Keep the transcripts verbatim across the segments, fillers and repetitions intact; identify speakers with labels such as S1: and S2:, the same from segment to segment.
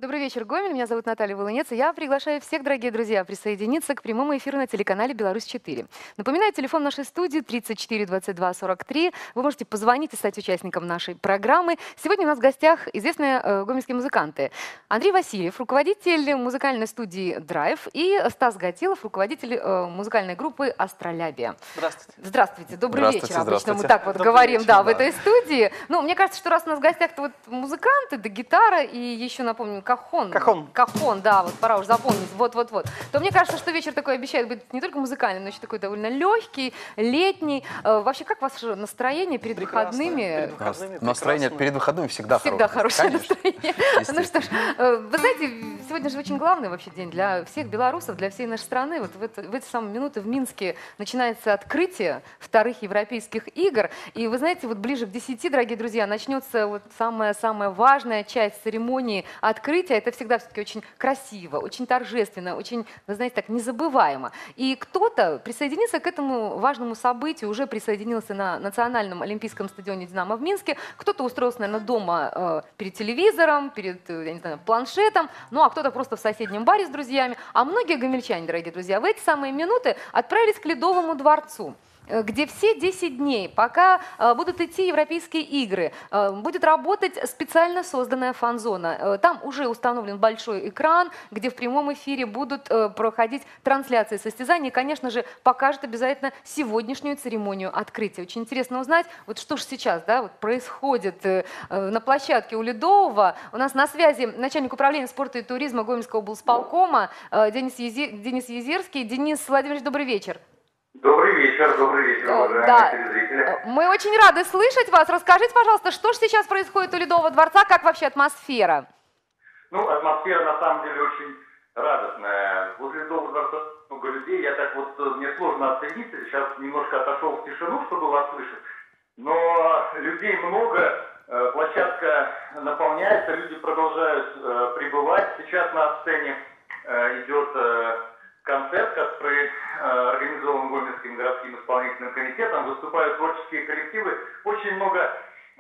S1: Добрый вечер, Гомель. Меня зовут Наталья Волынец, и я приглашаю всех, дорогие друзья, присоединиться к прямому эфиру на телеканале «Беларусь четыре». Напоминаю, телефон нашей студии тридцать четыре двадцать два сорок три. Вы можете позвонить и стать участником нашей программы. Сегодня у нас в гостях известные э, гомельские музыканты. Андрей Васильев, руководитель музыкальной студии «Драйв», и Стас Гатилов, руководитель э, музыкальной группы «Астролябия».
S2: Здравствуйте.
S1: Здравствуйте, добрый
S2: Здравствуйте,
S1: вечер. Обычно
S2: здравствуйте.
S1: мы так вот
S2: Добрый
S1: говорим,
S2: вечер,
S1: да, в
S2: да.
S1: этой студии. Ну, мне кажется, что раз у нас в гостях-то вот музыканты, да гитара, и еще, напомню, кахон.
S2: Кахон.
S1: Кахон, да, вот пора уже запомнить, вот-вот-вот. То мне кажется, что вечер такой обещает быть не только музыкальным, но еще такой довольно легкий, летний. Э, вообще, как ваше настроение перед
S2: Прекрасно.
S1: выходными?
S2: Перед выходными
S3: Настроение
S2: прекрасно.
S3: перед выходными всегда,
S1: Всегда хорошее
S3: Конечно.
S1: настроение. Ну что ж, э, вы знаете, сегодня же очень главный вообще день для всех белорусов, для всей нашей страны. Вот в, это, в эти самые минуты в Минске начинается открытие вторых европейских игр. И вы знаете, вот ближе к десяти, дорогие друзья, начнется вот самая-самая важная часть церемонии открытия. Это всегда все-таки очень красиво, очень торжественно, очень, вы знаете, так незабываемо. И кто-то присоединится к этому важному событию, уже присоединился на национальном олимпийском стадионе «Динамо» в Минске, кто-то устроился, наверное, дома э, перед телевизором, перед, э, я не знаю, планшетом, ну а кто-то просто в соседнем баре с друзьями. А многие гомельчане, дорогие друзья, в эти самые минуты отправились к Ледовому дворцу, где все десять дней, пока э, будут идти европейские игры, э, будет работать специально созданная фан-зона. Э, там уже установлен большой экран, где в прямом эфире будут э, проходить трансляции состязаний. И, конечно же, покажет обязательно сегодняшнюю церемонию открытия. Очень интересно узнать, вот что же сейчас, да, вот происходит э, э, на площадке у Ледового. У нас на связи начальник управления спорта и туризма Гомельского облсполкома э, Денис, Ези... Денис Езерский. Денис Владимирович, добрый вечер.
S4: Добрый вечер, добрый вечер, уважаемые
S1: Да.
S4: телезрители.
S1: Мы очень рады слышать вас. Расскажите, пожалуйста, что же сейчас происходит у Ледового дворца, как вообще атмосфера?
S4: Ну, атмосфера на самом деле очень радостная. Возле Ледового дворца много людей. Я так вот, мне сложно оценить. Сейчас немножко отошел в тишину, чтобы вас слышать. Но людей много, площадка наполняется, люди продолжают э, прибывать. Сейчас на сцене э, идет э, концерт, который э, организован Гомельским городским исполнительным комитетом. Выступают творческие коллективы. Очень много,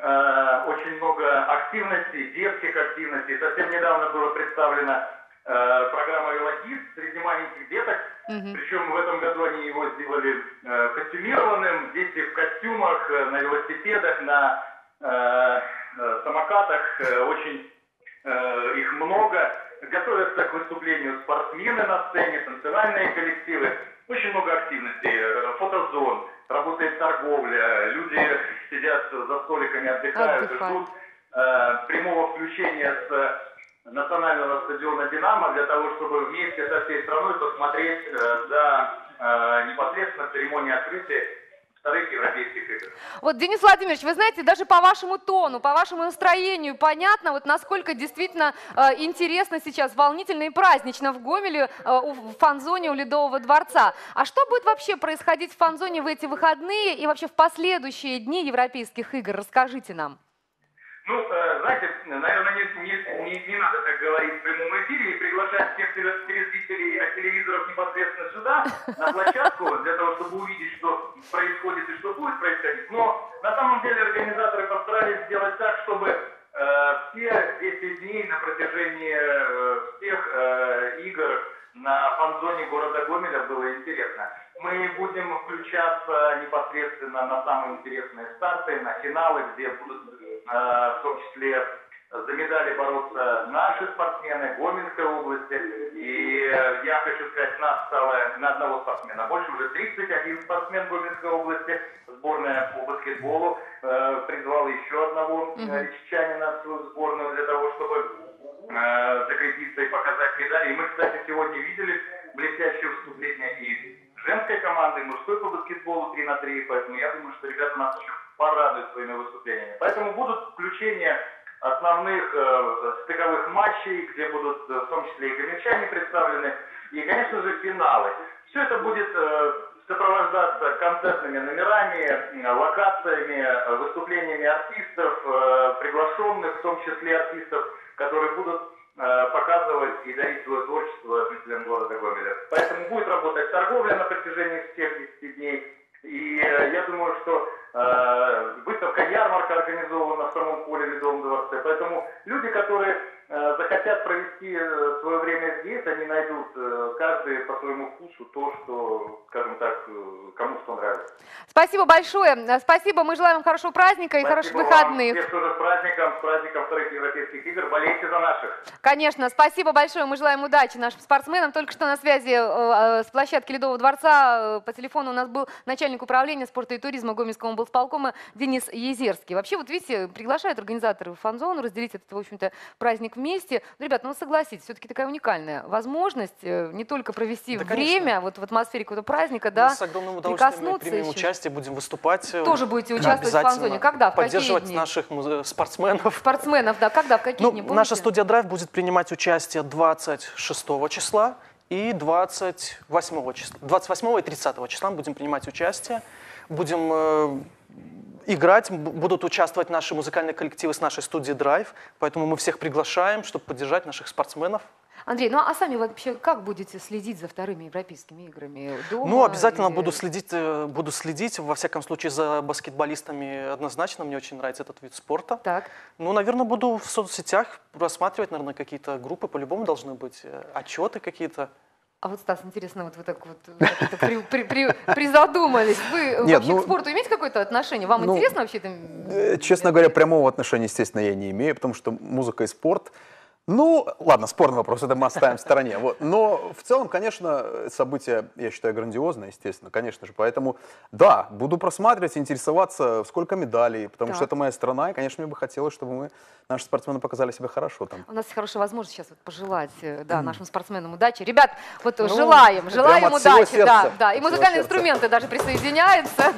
S4: э, очень много активностей, детских активностей. Совсем недавно была представлена э, программа «Велодист» среди маленьких деток. Mm-hmm. Причем в этом году они его сделали э, костюмированным. Дети в костюмах, э, на велосипедах, на э, э, самокатах. Э, очень э, их много. Готовятся к выступлению спортсмены на сцене, танцевальные коллективы. Очень много активностей, фотозон, работает торговля, люди сидят за столиками, отдыхают,
S1: Отдыхать.
S4: ждут э, прямого включения с национального стадиона «Динамо» для того, чтобы вместе со всей страной посмотреть э, за э, непосредственно церемонию открытия вторых европейских игр.
S1: Вот, Денис Владимирович, вы знаете, даже по вашему тону, по вашему настроению понятно, вот насколько действительно э, интересно сейчас, волнительно и празднично в Гомеле, э, в фан-зоне у Ледового дворца. А что будет вообще происходить в фан-зоне в эти выходные и вообще в последующие дни европейских игр? Расскажите нам.
S4: Ну, э, знаете, наверное, не, не, не, не надо так говорить в прямом эфире и приглашать всех телезрителей от телевизоров непосредственно сюда, на площадку, для того, чтобы увидеть, что происходит и что будет происходить. Но на самом деле организаторы постарались сделать так, чтобы э, все десять дней на протяжении э, всех э, игр на фан-зоне города Гомеля было интересно. Мы будем включаться непосредственно на самые интересные старты, на финалы, где будут в том числе за медали бороться наши спортсмены Гомельской области. И я хочу сказать, нас стало на одного спортсмена больше, уже тридцать один спортсмен Гомельской области. Сборная по баскетболу э, призвала еще одного э, реччанина в свою сборную для того, чтобы э, закрепиться и показать медали. И мы, кстати, сегодня видели блестящее выступление и женской команды, и мужской по баскетболу три на три. Поэтому я думаю, что ребята нас еще порадуют своими выступлениями. Поэтому будут включения основных э, стыковых матчей, где будут э, в том числе и гомельчане представлены, и, конечно же, финалы. Все это будет э, сопровождаться концертными номерами, э, локациями, э, выступлениями артистов, э, приглашенных, в том числе артистов, которые будут э, показывать и дарить свое творчество жителям города Гомеля. Поэтому будет работать торговля на протяжении всех десяти дней. И э, я думаю, что э, выставка-ярмарка организована в самом поле Ледовом дворце. Поэтому люди, которые э, захотят захотят провести свое время здесь, они найдут каждый по своему вкусу то, что, скажем так, кому что нравится.
S1: Спасибо большое. Спасибо. Мы желаем вам хорошего праздника и
S4: Спасибо
S1: хороших
S4: вам.
S1: выходных.
S4: Всех тоже с праздником, с праздником вторых Европейских игр. Болейте за наших.
S1: Конечно. Спасибо большое. Мы желаем удачи нашим спортсменам. Только что на связи э, с площадки Ледового дворца э, по телефону у нас был начальник управления спорта и туризма Гомельского облсполкома Денис Езерский. Вообще, вот видите, приглашают организаторы в фан-зону разделить этот, в общем-то, праздник вместе. Ну, ребят, ну согласитесь, все-таки такая уникальная возможность э, не только провести
S2: да,
S1: время вот в атмосфере какого-то праздника,
S2: мы
S1: да,
S2: с огромным удовольствием мы примем
S1: еще.
S2: участие, будем выступать.
S1: Тоже будете участвовать в фан-зоне. Когда, в
S2: поддерживать
S1: какие дни?
S2: наших спортсменов.
S1: Спортсменов, да. Когда, в какие
S2: ну,
S1: дни,
S2: наша студия Драйв будет принимать участие двадцать шестого числа и двадцать восьмого числа. двадцать восьмого и тридцатого числа мы будем принимать участие. Будем э, играть, будут участвовать наши музыкальные коллективы с нашей студии Драйв. Поэтому мы всех приглашаем, чтобы поддержать наших спортсменов.
S1: Андрей, ну а сами вообще как будете следить за вторыми европейскими играми? Дома
S2: ну, обязательно
S1: или...
S2: буду следить, буду следить, во всяком случае, за баскетболистами однозначно. Мне очень нравится этот вид спорта.
S1: Так.
S2: Ну, наверное, буду в соцсетях рассматривать, наверное, какие-то группы, по-любому должны быть, отчеты какие-то.
S1: А вот, Стас, интересно, вот вы так вот при, при, при, призадумались. Вы
S3: Нет,
S1: вообще
S3: ну,
S1: к спорту имеете какое-то отношение? Вам
S3: ну,
S1: интересно вообще это?
S3: Честно говоря, прямого отношения, естественно, я не имею, потому что музыка и спорт... Ну, ладно, спорный вопрос, это мы оставим в стороне. Вот. Но в целом, конечно, событие, я считаю, грандиозное, естественно, конечно же. Поэтому, да, буду просматривать, интересоваться, сколько медалей, потому так. что это моя страна, и, конечно, мне бы хотелось, чтобы мы, наши спортсмены показали себя хорошо там.
S1: У нас есть хорошая возможность сейчас вот пожелать да, нашим спортсменам удачи. Ребят, вот ну, желаем, желаем удачи. Да, да. И музыкальные инструменты даже присоединяются.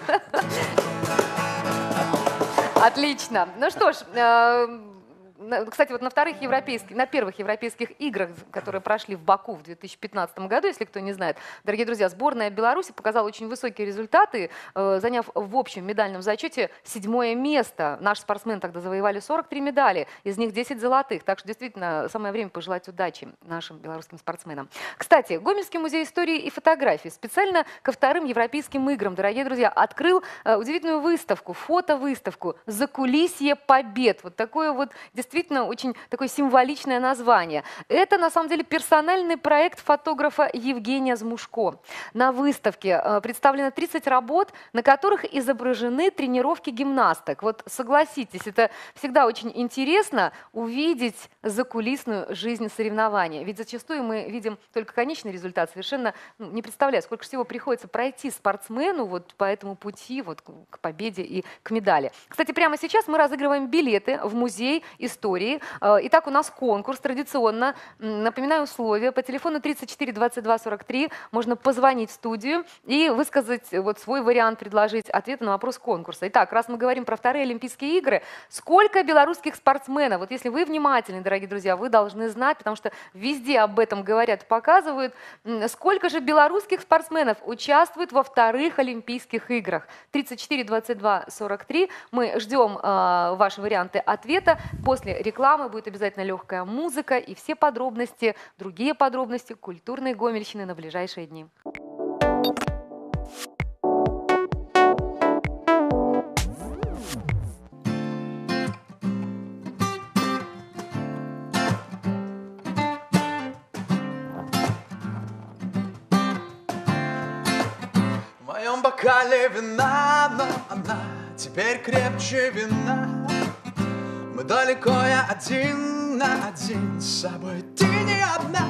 S1: Отлично. Ну что ж... Кстати, вот на вторых европейских, на первых европейских играх, которые прошли в Баку в две тысячи пятнадцатом году, если кто не знает, дорогие друзья, сборная Беларуси показала очень высокие результаты, э, заняв в общем медальном зачете седьмое место. Наши спортсмены тогда завоевали сорок три медали, из них десять золотых. Так что действительно самое время пожелать удачи нашим белорусским спортсменам. Кстати, Гомельский музей истории и фотографии специально ко вторым европейским играм, дорогие друзья, открыл э, удивительную выставку, фотовыставку «Закулисье побед». Вот такое вот действительно Действительно, очень такое символичное название. Это, на самом деле, персональный проект фотографа Евгения Змушко. На выставке э, представлено тридцать работ, на которых изображены тренировки гимнасток. Вот согласитесь, это всегда очень интересно увидеть закулисную жизнь соревнования. Ведь зачастую мы видим только конечный результат, совершенно ну, не представляю, сколько всего приходится пройти спортсмену вот по этому пути вот, к победе и к медали. Кстати, прямо сейчас мы разыгрываем билеты в музей истории. Итак, у нас конкурс традиционно. Напоминаю условия. По телефону тридцать четыре двадцать два сорок три можно позвонить в студию и высказать вот свой вариант, предложить ответы на вопрос конкурса. Итак, раз мы говорим про вторые Олимпийские игры, сколько белорусских спортсменов, вот если вы внимательны, дорогие друзья, вы должны знать, потому что везде об этом говорят, показывают, сколько же белорусских спортсменов участвует во вторых Олимпийских играх. тридцать четыре двадцать два сорок три. Мы ждем э, ваши варианты ответа. После рекламы будет обязательно легкая музыка и все подробности, другие подробности культурной Гомельщины на ближайшие дни.
S5: В моем бокале вина, но она теперь крепче вина. Мы далеко, я один на один с собой, ты не одна.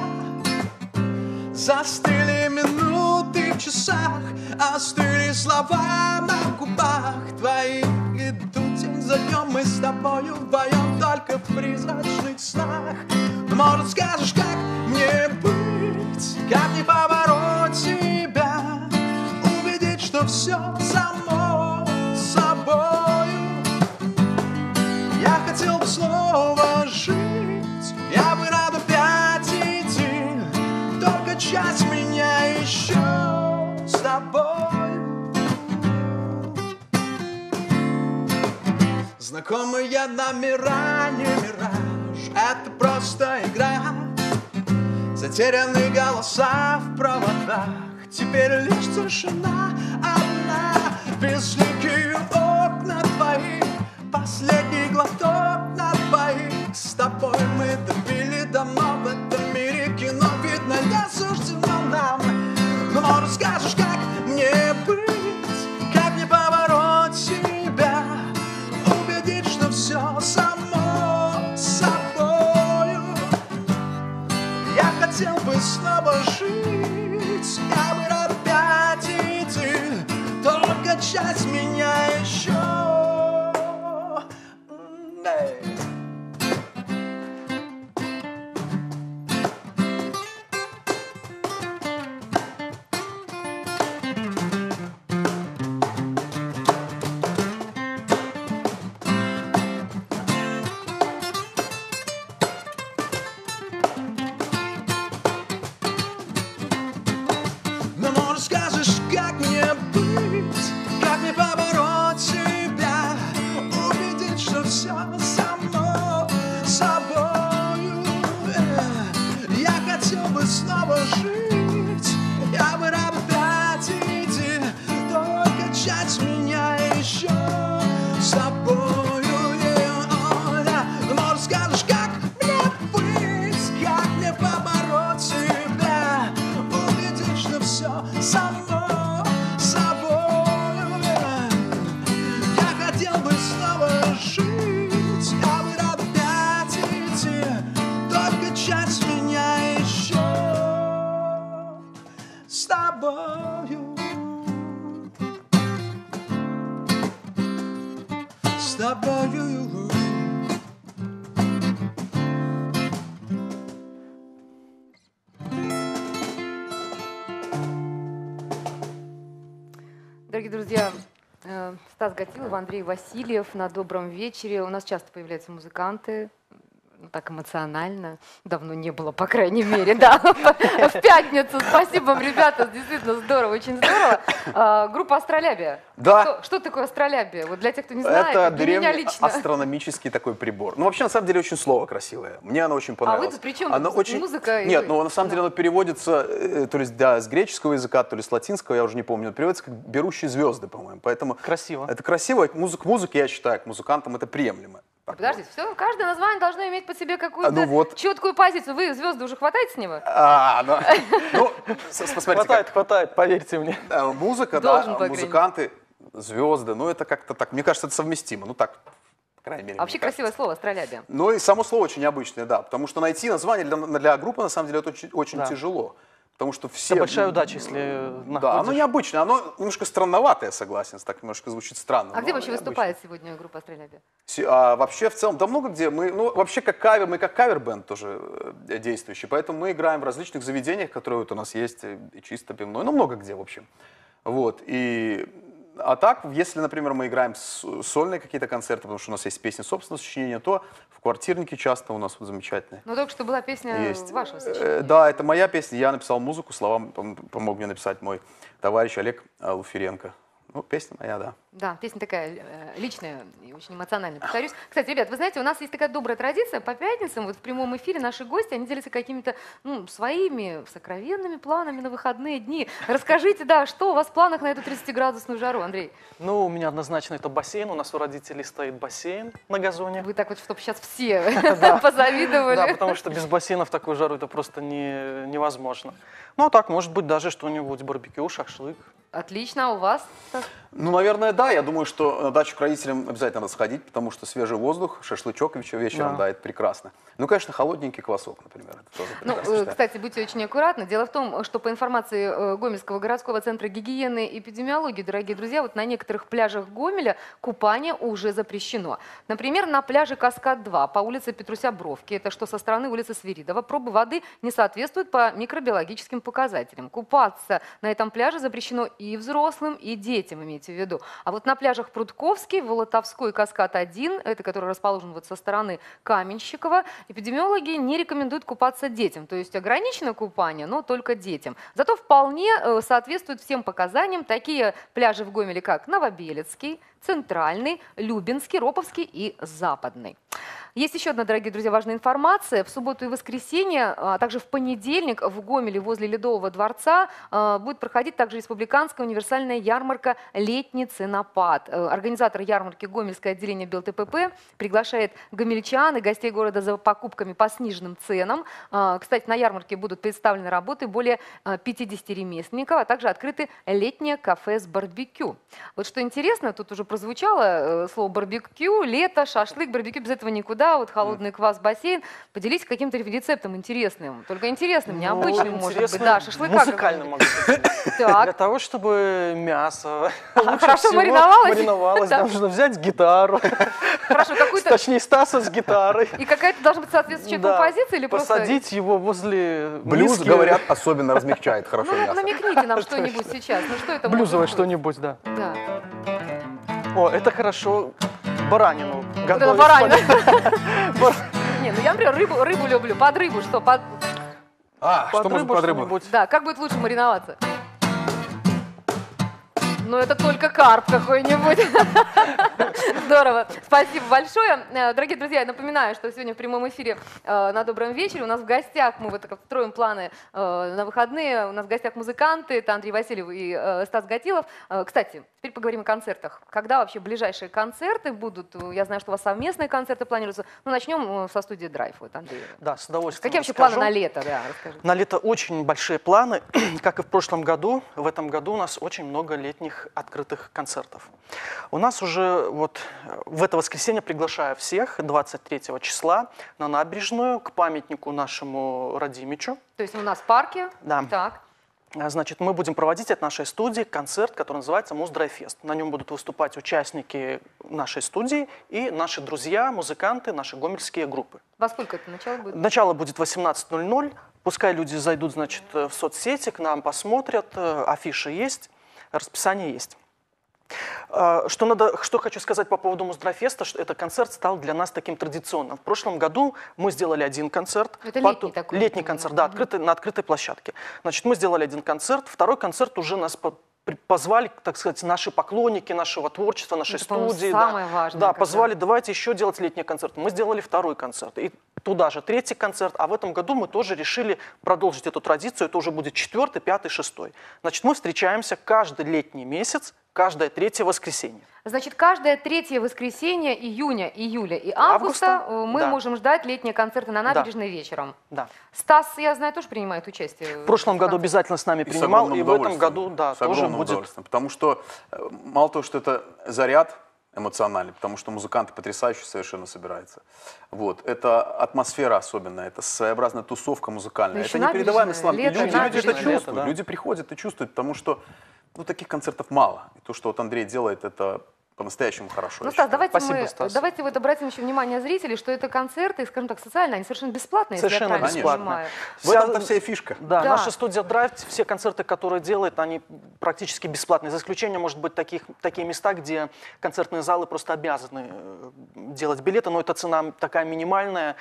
S5: Застыли минуты в часах, остыли слова на губах твоих. Идут день за днем, мы с тобою вдвоем только в призрачных снах. Ну, может, скажешь, как мне быть, как не побороть себя, увидеть, что все само собою. Я хотел бы снова жить, я бы рад опять идти, только часть меня еще с тобой. Знакомые номера, не мираж, это просто игра. Затерянные голоса в проводах, теперь лишь тишина одна. Безликие окна твои, последний глоток на двоих. С тобой мы допили до хотел бы снова жить, я бы рад опять идти, только часть меня еще. Эй. Ну, может, скажешь, как мне быть, как мне побороть себя, увидеть, что все само собою. Э, Я хотел бы снова жить, я бы рад опять идти, только часть меня еще с собою. Э, о, да. Ну, может, скажешь, как мне быть, как мне побороть себя, увидеть, что все само собою. Я хотел бы снова жить, я бы рад опять идти, только часть меня еще с тобою. С тобою.
S1: Дорогие друзья, э, Стас Гатилов, Андрей Васильев на добром вечере. У нас часто появляются музыканты, ну, так эмоционально. Давно не было, по крайней мере, да. В пятницу. Спасибо вам, ребята, действительно здорово, очень здорово. А, Группа «Астролябия».
S3: Да.
S1: Что, что такое «Астролябия»? Вот для тех, кто не знает,
S3: Это
S1: для меня
S3: древний
S1: лично.
S3: астрономический такой прибор. Ну, вообще, на самом деле, очень слово красивое. Мне оно очень понравилось.
S1: А вы тут при чем?
S3: Оно
S1: Тут
S3: очень...
S1: музыка и
S3: Нет,
S1: вы.
S3: ну, на самом деле, оно переводится, э, то есть, да, с греческого языка, то ли с латинского, я уже не помню, переводится как «берущие звезды», по-моему. Поэтому
S2: Красиво.
S3: это красиво. Музыка, к музыке, я считаю, к музыкантам это приемлемо. Так
S1: Подождите, все, каждое название должно иметь под себе какую-то
S3: А, ну вот.
S1: четкую позицию. Вы звезды уже хватаете с него?
S3: А, ну, ну, с- посмотрите,
S2: Хватает,
S3: как,
S2: хватает, поверьте мне.
S3: э, музыка,
S1: Должен,
S3: да,
S1: по крайней
S3: музыканты, звезды, ну, это как-то так, мне кажется, это совместимо. Ну, так, по крайней мере.
S1: А вообще
S3: мне кажется.
S1: красивое слово «астролябия».
S3: Ну и само слово очень необычное, да, потому что найти название для, для группы, на самом деле, это очень, очень
S2: Да.
S3: тяжело. Потому что все...
S2: Это большая удача, если находишь.
S3: Да, оно необычное, оно немножко странноватое, согласен, так немножко звучит странно.
S1: А где
S3: но
S1: вообще
S3: необычно.
S1: выступает сегодня группа «Астролябия»?
S3: Се- А вообще, в целом, да много где. Мы, ну, вообще, как кавер, мы как кавер-бенд тоже э, действующий, поэтому мы играем в различных заведениях, которые вот у нас есть, и и чисто пивной, ну, много где, в общем. Вот, и... А так, если, например, мы играем с- сольные какие-то концерты, потому что у нас есть песни собственного сочинения, то в квартирнике часто у нас вот замечательные.
S1: Ну, только что была песня
S3: Есть.
S1: вашего
S3: Э,
S1: сочинения.
S3: Да, это моя песня, я написал музыку, слова пом- помог мне написать мой товарищ Олег э, Луференко. Ну, песня моя, да.
S1: Да, песня такая э, личная и очень эмоциональная, повторюсь. Кстати, ребят, вы знаете, у нас есть такая добрая традиция, по пятницам, вот в прямом эфире наши гости, они делятся какими-то, ну, своими сокровенными планами на выходные дни. Расскажите, да, что у вас в планах на эту тридцатиградусную жару, Андрей?
S2: Ну, у меня однозначно это бассейн. У нас у родителей стоит бассейн на газоне.
S1: Вы так вот, чтобы сейчас все позавидовали.
S2: Да, потому что без бассейна в такую жару это просто не, невозможно. Ну, а так, может быть, даже что-нибудь, барбекю, шашлык.
S1: Отлично, а у вас?
S3: Ну, наверное, да. Я думаю, что на дачу к родителям обязательно надо сходить, потому что свежий воздух, шашлычок вечер- вечером,
S2: Да.
S3: да, это прекрасно. Ну, конечно, холодненький квасок, например. Это тоже
S1: Ну,
S3: прекрасно,
S1: э,
S3: считаю.
S1: кстати, будьте очень аккуратны. Дело в том, что по информации э, Гомельского городского центра гигиены и эпидемиологии, дорогие друзья, вот на некоторых пляжах Гомеля купание уже запрещено. Например, на пляже Каскад-два по улице Петруся-Бровки, это что со стороны улицы Свиридова, пробы воды не соответствуют по микробиологическим показателям. Купаться на этом пляже запрещено и взрослым, и детям, имейте в виду. А вот на пляжах Прудковский, Волотовской, Каскад-один, это который расположен вот со стороны Каменщикова, эпидемиологи не рекомендуют купаться детям. То есть ограничено купание, но только детям. Зато вполне э, соответствуют всем показаниям такие пляжи в Гомеле, как Новобелецкий, Центральный, Любинский, Роповский и Западный. Есть еще одна, дорогие друзья, важная информация. В субботу и воскресенье, а также в понедельник в Гомеле возле Ледового дворца а, будет проходить также республиканская универсальная ярмарка «Летний ценопад». Э, Организатор ярмарки Гомельское отделение БелТПП приглашает гомельчан и гостей города за покупками по сниженным ценам. А, Кстати, на ярмарке будут представлены работы более а, пятидесяти ремесленников, а также открыты летнее кафе с барбекю. Вот что интересно, тут уже прозвучало э, слово барбекю, лето, шашлык, барбекю, без этого никуда, вот холодный квас, бассейн. Поделитесь каким-то рецептом интересным, только интересным, необычным,
S2: Ну,
S1: может быть,
S2: интересно,
S1: да, шашлыка.
S2: музыкальным, могу сказать. Для
S1: Так,
S2: того, чтобы мясо
S1: А,
S2: лучше
S1: хорошо
S2: всего
S1: мариновалось?
S2: мариновалось,
S1: Да.
S2: нужно взять гитару,
S1: хорошо, какую-то...
S2: точнее Стаса с гитарой.
S1: И какая-то должна быть соответствующая
S2: Да.
S1: композиция или просто...
S2: Посадить его возле
S3: Блюз,
S2: миски.
S3: говорят, особенно размягчает хорошо
S1: Ну,
S3: мясо.
S1: намекните нам что-нибудь сейчас. Ну, что это
S2: Блюзовое
S1: может быть?
S2: что-нибудь, да.
S1: Да.
S2: О, это хорошо. Баранину
S1: Вот это
S2: готовить.
S1: баранина.
S2: Бар-
S1: Не, ну я, например, рыбу, рыбу люблю. Под рыбу что? Под...
S3: А, что
S2: Под
S3: может
S2: рыбу
S3: под рыбу?
S2: что-нибудь.
S1: Да, как будет лучше мариноваться? Ну, это только карп какой-нибудь. Здорово. Спасибо большое. Э, Дорогие друзья, я напоминаю, что сегодня в прямом эфире э, на Добром вечере у нас в гостях, мы вот так строим планы э, на выходные, у нас в гостях музыканты, это Андрей Васильев и э, Стас Гатилов. Э, Кстати, теперь поговорим о концертах. Когда вообще ближайшие концерты будут? Я знаю, что у вас совместные концерты планируются. Ну, начнем э, со студии «Драйв». Вот, Андрей.
S2: Да, с удовольствием
S1: Какие вообще
S2: расскажу.
S1: планы на лето? Да, расскажи.
S2: На лето очень большие планы. Как и в прошлом году, в этом году у нас очень много летних открытых концертов. У нас уже вот в это воскресенье приглашаю всех двадцать третьего числа на набережную к памятнику нашему Радимичу.
S1: То есть у нас в парке.
S2: Да.
S1: Так.
S2: А, Значит, мы будем проводить от нашей студии концерт, который называется «Муздрайфест». На нем будут выступать участники нашей студии и наши друзья, музыканты, наши гомельские группы.
S1: Во сколько это начало будет?
S2: Начало будет восемнадцать ноль ноль. Пускай люди зайдут, значит, в соцсети, к нам посмотрят. э, Афиши есть, расписание есть. А, Что, надо, что хочу сказать по поводу Муздрайфеста, что этот концерт стал для нас таким традиционным. В прошлом году мы сделали один концерт.
S1: Это
S2: потом-
S1: летний такой,
S2: Летний
S1: например.
S2: концерт, да, открытый, на открытой площадке. Значит, мы сделали один концерт. Второй концерт уже нас по- при- позвали, так сказать, наши поклонники нашего творчества, нашей
S1: Это, по-моему,
S2: студии.
S1: самое
S2: да,
S1: важное,
S2: Да,
S1: когда-
S2: позвали, давайте еще делать летний концерт. Мы сделали второй концерт. И туда же третий концерт. А в этом году мы тоже решили продолжить эту традицию. Это уже будет четвертый, пятый, шестой. Значит, мы встречаемся каждый летний месяц, каждое третье воскресенье.
S1: Значит, каждое третье воскресенье июня, июля и августа,
S2: Августа,
S1: э, мы
S2: да.
S1: можем ждать летние концерты на набережной вечером.
S2: Да.
S1: Стас, я знаю, тоже принимает участие.
S2: В прошлом году обязательно с нами
S3: И с
S2: принимал,
S3: огромным
S2: и в этом
S3: удовольствием.
S2: году, да,
S3: С
S2: тоже
S3: огромным
S2: будет.
S3: удовольствием. Потому что э, мало того, что это заряд эмоциональный, потому что музыканты потрясающе совершенно собираются. Вот. Это атмосфера особенная, это своеобразная тусовка музыкальная.
S1: Ну, еще
S3: это непередаваемый
S1: набережная,
S3: слам. И
S1: лето,
S3: люди, люди это
S1: набережная.
S3: чувствуют,
S2: Лето, да.
S3: люди приходят и чувствуют, потому что ну, таких концертов мало. И то, что вот Андрей делает, это по-настоящему хорошо.
S1: Ну,
S3: я
S1: Стас,
S3: считаю.
S1: давайте
S2: Спасибо,
S1: мы,
S2: Стас.
S1: давайте вот обратим еще внимание зрителей, что это концерты, скажем так, социальные, они совершенно бесплатные, если я
S2: Совершенно
S1: правильно
S2: бесплатно.
S1: понимаю.
S3: В этом-то вся и фишка.
S2: Да,
S1: Да.
S2: наша студия Драйв, все концерты, которые делает, они практически бесплатные. За исключением, может быть, таких, такие места, где концертные залы просто обязаны э, делать билеты, но эта цена такая минимальная.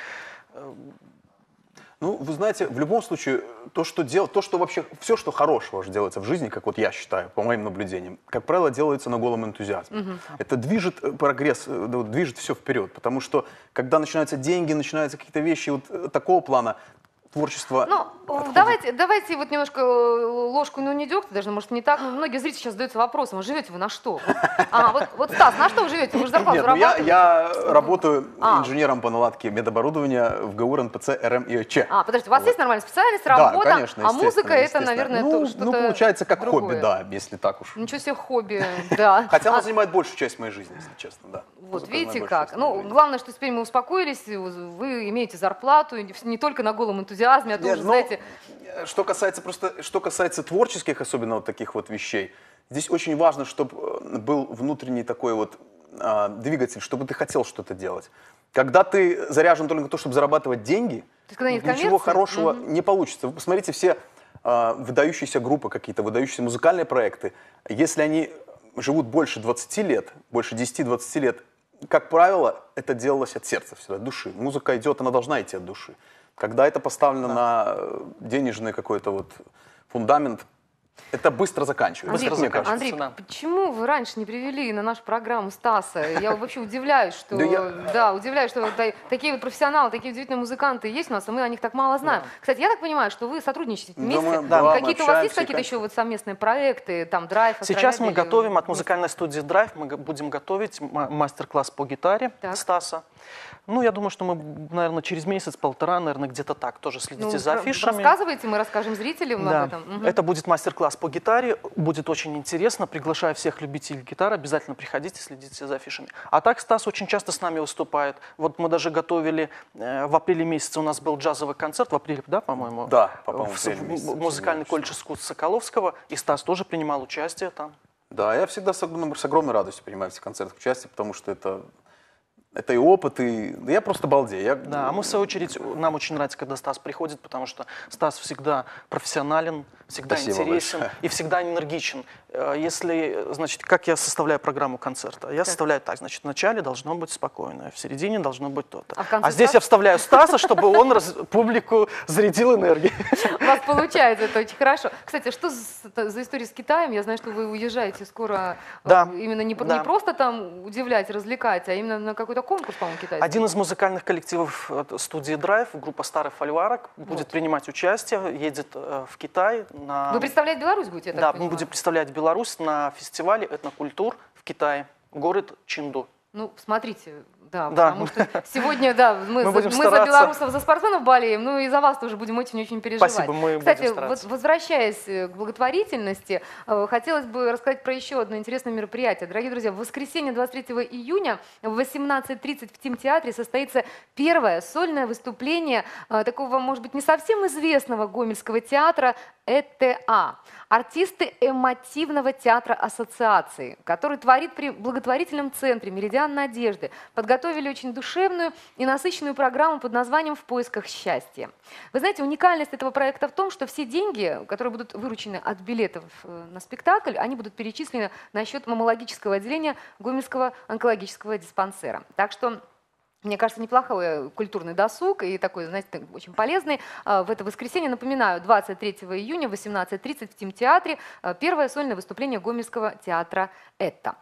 S3: Ну, вы знаете, в любом случае, то, что делать, то, что вообще, все, что хорошего же делается в жизни, как вот я считаю, по моим наблюдениям, как правило, делается на голом энтузиазме. Это движет э, прогресс, э, да, вот движет все вперед, потому что, когда начинаются деньги, начинаются какие-то вещи вот э, такого плана, творчество...
S1: Ну, давайте, давайте вот немножко э, ложку, ну не дегтя даже, может не так, но многие зрители сейчас задаются вопросом, живете вы на что? А, вот, вот Стас, на что вы живете? Вы же зарплату
S3: Нет, ну я,
S1: зарабатываете?
S3: я работаю
S1: А.
S3: инженером по наладке медоборудования в ГУ РНПЦ РМИОЧ.
S1: А, подождите, у вас
S3: Вот.
S1: есть нормальная специальность,
S3: Да,
S1: работа,
S3: конечно,
S1: а музыка
S3: естественно,
S1: это,
S3: естественно.
S1: наверное,
S3: ну,
S1: то, что-то
S3: ну, получается, как
S1: другое.
S3: хобби, да, если так уж.
S1: Ничего себе хобби, да.
S3: Хотя
S1: А,
S3: оно занимает большую часть моей жизни, если честно, да.
S1: Вот
S3: Музыка
S1: видите
S3: занимает большую
S1: как.
S3: часть моей
S1: Ну,
S3: жизни.
S1: главное, что теперь мы успокоились, вы имеете зарплату, и не только на голом энтузиазме, а
S3: Нет,
S1: тоже,
S3: ну,
S1: знаете,
S3: что касается просто, что касается творческих, особенно вот таких вот вещей, здесь очень важно, чтобы был внутренний такой вот а, двигатель, чтобы ты хотел что-то делать. Когда ты заряжен только на то, чтобы зарабатывать деньги,
S1: есть, когда нет
S3: ничего
S1: коммерции,
S3: хорошего
S1: мгм.
S3: не получится. Вы посмотрите все а, выдающиеся группы, какие-то выдающиеся музыкальные проекты, если они живут больше двадцати лет, больше десяти-двадцати лет, как правило, это делалось от сердца всегда, от души. Музыка идет, она должна идти от души. Когда это поставлено на э, денежный какой-то вот фундамент, это быстро заканчивается.
S1: Андрей,
S3: мне кажется.
S1: Андрей,
S2: да.
S1: почему вы раньше не привели на нашу программу Стаса? Я вообще удивляюсь, что,
S3: Да я-
S1: да, удивляюсь, что вот та- такие вот профессионалы, такие удивительные музыканты есть у нас, а мы о них так мало знаем. Кстати, я так понимаю, что вы сотрудничаете
S3: Да,
S1: вместе,
S3: мы-
S1: и
S3: да, мы
S1: какие-то у вас есть
S3: общаемся,
S1: какие-то
S3: конечно.
S1: еще вот совместные проекты, там, драйв,
S2: Сейчас мы
S1: Астромобиль,
S2: готовим от
S1: вместе?
S2: музыкальной студии Драйв, мы г- будем готовить ма- мастер-класс по гитаре
S1: Так.
S2: Стаса. Ну, я думаю, что мы, наверное, через месяц-полтора, наверное, где-то так тоже следите
S1: Ну,
S2: за
S1: про-
S2: афишами.
S1: рассказывайте, мы расскажем зрителям
S2: Да.
S1: об этом. Мгм.
S2: Это будет мастер-класс мастер-класс по гитаре, будет очень интересно, приглашаю всех любителей гитары, обязательно приходите, следите за афишами. А так Стас очень часто с нами выступает. Вот мы даже готовили, э, в апреле месяце у нас был джазовый концерт, в апреле, да, по-моему?
S3: Да, по-моему,
S2: в,
S3: в апреле месяце,
S2: в музыкальный колледж искусств Соколовского, и Стас тоже принимал участие там.
S3: Да, я всегда с, огромной- с огромной радостью принимаю в этих концертах участие, потому что это, это и опыт, и да я просто балдею. Я...
S2: Да, а мы, в свою очередь, нам очень нравится, когда Стас приходит, потому что Стас всегда профессионален, всегда
S3: Спасибо
S2: интересен
S3: большое.
S2: и всегда энергичен. Э, Если, значит, как я составляю программу концерта? Я составляю так, значит, в начале должно быть спокойно, в середине должно быть то-то.
S1: А в конце
S2: А здесь
S1: Стас?
S2: я вставляю Стаса, чтобы он раз- публику зарядил энергией.
S1: У вас получается это очень хорошо. Кстати, что за, за история с Китаем? Я знаю, что вы уезжаете скоро э,
S2: Да,
S1: именно не, по-
S2: да.
S1: не просто там удивлять, развлекать, а именно на какой-то конкурс, по-моему, китайский.
S2: Один из музыкальных коллективов э, студии «Драйв», группа «Старый фольварок», будет принимать участие, едет э, в Китай на...
S1: Вы представлять Беларусь будете, я так
S2: Да, мы
S1: понимаю?
S2: будем представлять Беларусь на фестивале этнокультур в Китае, город Чинду.
S1: Ну, смотрите, да,
S2: Да.
S1: потому что сегодня, да, мы,
S2: Мы
S1: за,
S2: будем
S1: мы за
S2: стараться.
S1: белорусов, за спортсменов болеем, ну и за вас тоже будем очень-очень переживать.
S2: Спасибо, мы
S1: Кстати,
S2: будем стараться.
S1: вот возвращаясь э, к благотворительности, э, хотелось бы рассказать про еще одно интересное мероприятие. Дорогие друзья, в воскресенье двадцать третьего июня в восемнадцать тридцать в Тим-театре состоится первое сольное выступление э, такого, может быть, не совсем известного гомельского театра ЭТА. Артисты эмотивного театра ассоциации, который творит при благотворительном центре «Меридиан Надежды», подготовили очень душевную и насыщенную программу под названием «В поисках счастья». Вы знаете, уникальность этого проекта в том, что все деньги, которые будут выручены от билетов э, на спектакль, они будут перечислены на счет маммологического отделения Гомельского онкологического диспансера. Так что мне кажется, неплохой культурный досуг и такой, знаете, очень полезный. В это воскресенье, напоминаю, двадцать третьего июня в восемнадцать тридцать в Тим-театре первое сольное выступление Гомельского театра «Это».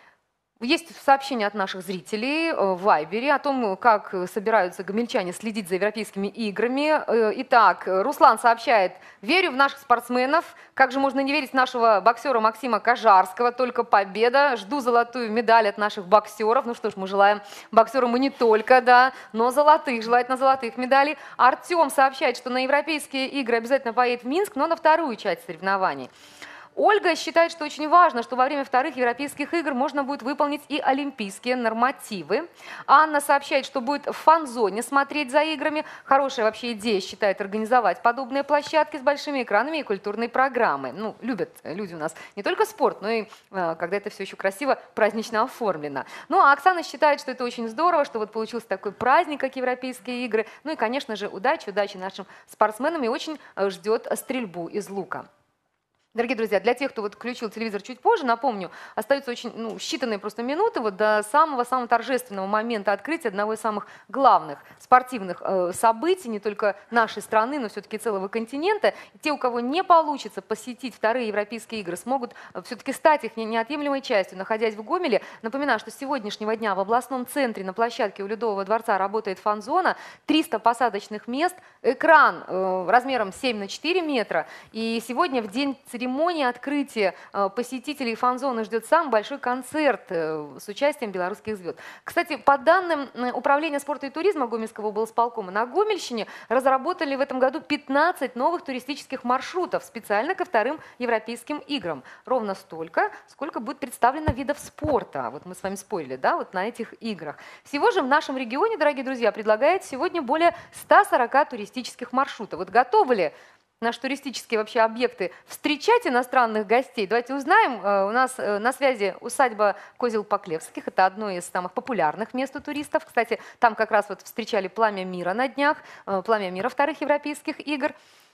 S1: Есть сообщения от наших зрителей в Вайбере о том, как собираются гомельчане следить за европейскими играми. Итак, Руслан сообщает: верю в наших спортсменов. Как же можно не верить в нашего боксера Максима Кожарского? Только победа. Жду золотую медаль от наших боксеров. Ну что ж, мы желаем боксерам и не только, да, но золотых, желательно золотых медалей. Артем сообщает, что на европейские игры обязательно поедет в Минск, но на вторую часть соревнований. Ольга считает, что очень важно, что во время вторых европейских игр можно будет выполнить и олимпийские нормативы. Анна сообщает, что будет в фан-зоне смотреть за играми. Хорошая вообще идея, считает, организовать подобные площадки с большими экранами и культурной программой. Ну, любят люди у нас не только спорт, но и э, когда это все еще красиво, празднично оформлено. Ну, а Оксана считает, что это очень здорово, что вот получился такой праздник, как европейские игры. Ну и, конечно же, удачи, удачи нашим спортсменам, и очень э, ждет стрельбу из лука. Дорогие друзья, для тех, кто вот включил телевизор чуть позже, напомню, остаются очень ну, считанные просто минуты вот до самого-самого торжественного момента открытия одного из самых главных спортивных э, событий не только нашей страны, но все-таки целого континента. И те, у кого не получится посетить вторые европейские игры, смогут э, все-таки стать их неотъемлемой частью, находясь в Гомеле. Напоминаю, что с сегодняшнего дня в областном центре на площадке у Ледового дворца работает фан-зона, триста посадочных мест, экран э, размером семь на четыре метра. И сегодня в день церемонии церемонии открытия посетителей фан-зоны ждет самый большой концерт с участием белорусских звезд. Кстати, по данным Управления спорта и туризма Гомельского облсполкома, на Гомельщине разработали в этом году пятнадцать новых туристических маршрутов специально ко вторым европейским играм. Ровно столько, сколько будет представлено видов спорта. Вот мы с вами спорили, да, вот на этих играх. Всего же в нашем регионе, дорогие друзья, предлагается сегодня более ста сорока туристических маршрутов. Вот готовы ли наши туристические вообще объекты встречать иностранных гостей? Давайте узнаем. У нас на связи усадьба Козел-Поклевских. Это одно из самых популярных мест у туристов. Кстати, там как раз вот встречали Пламя мира на днях, Пламя мира вторых европейских игр.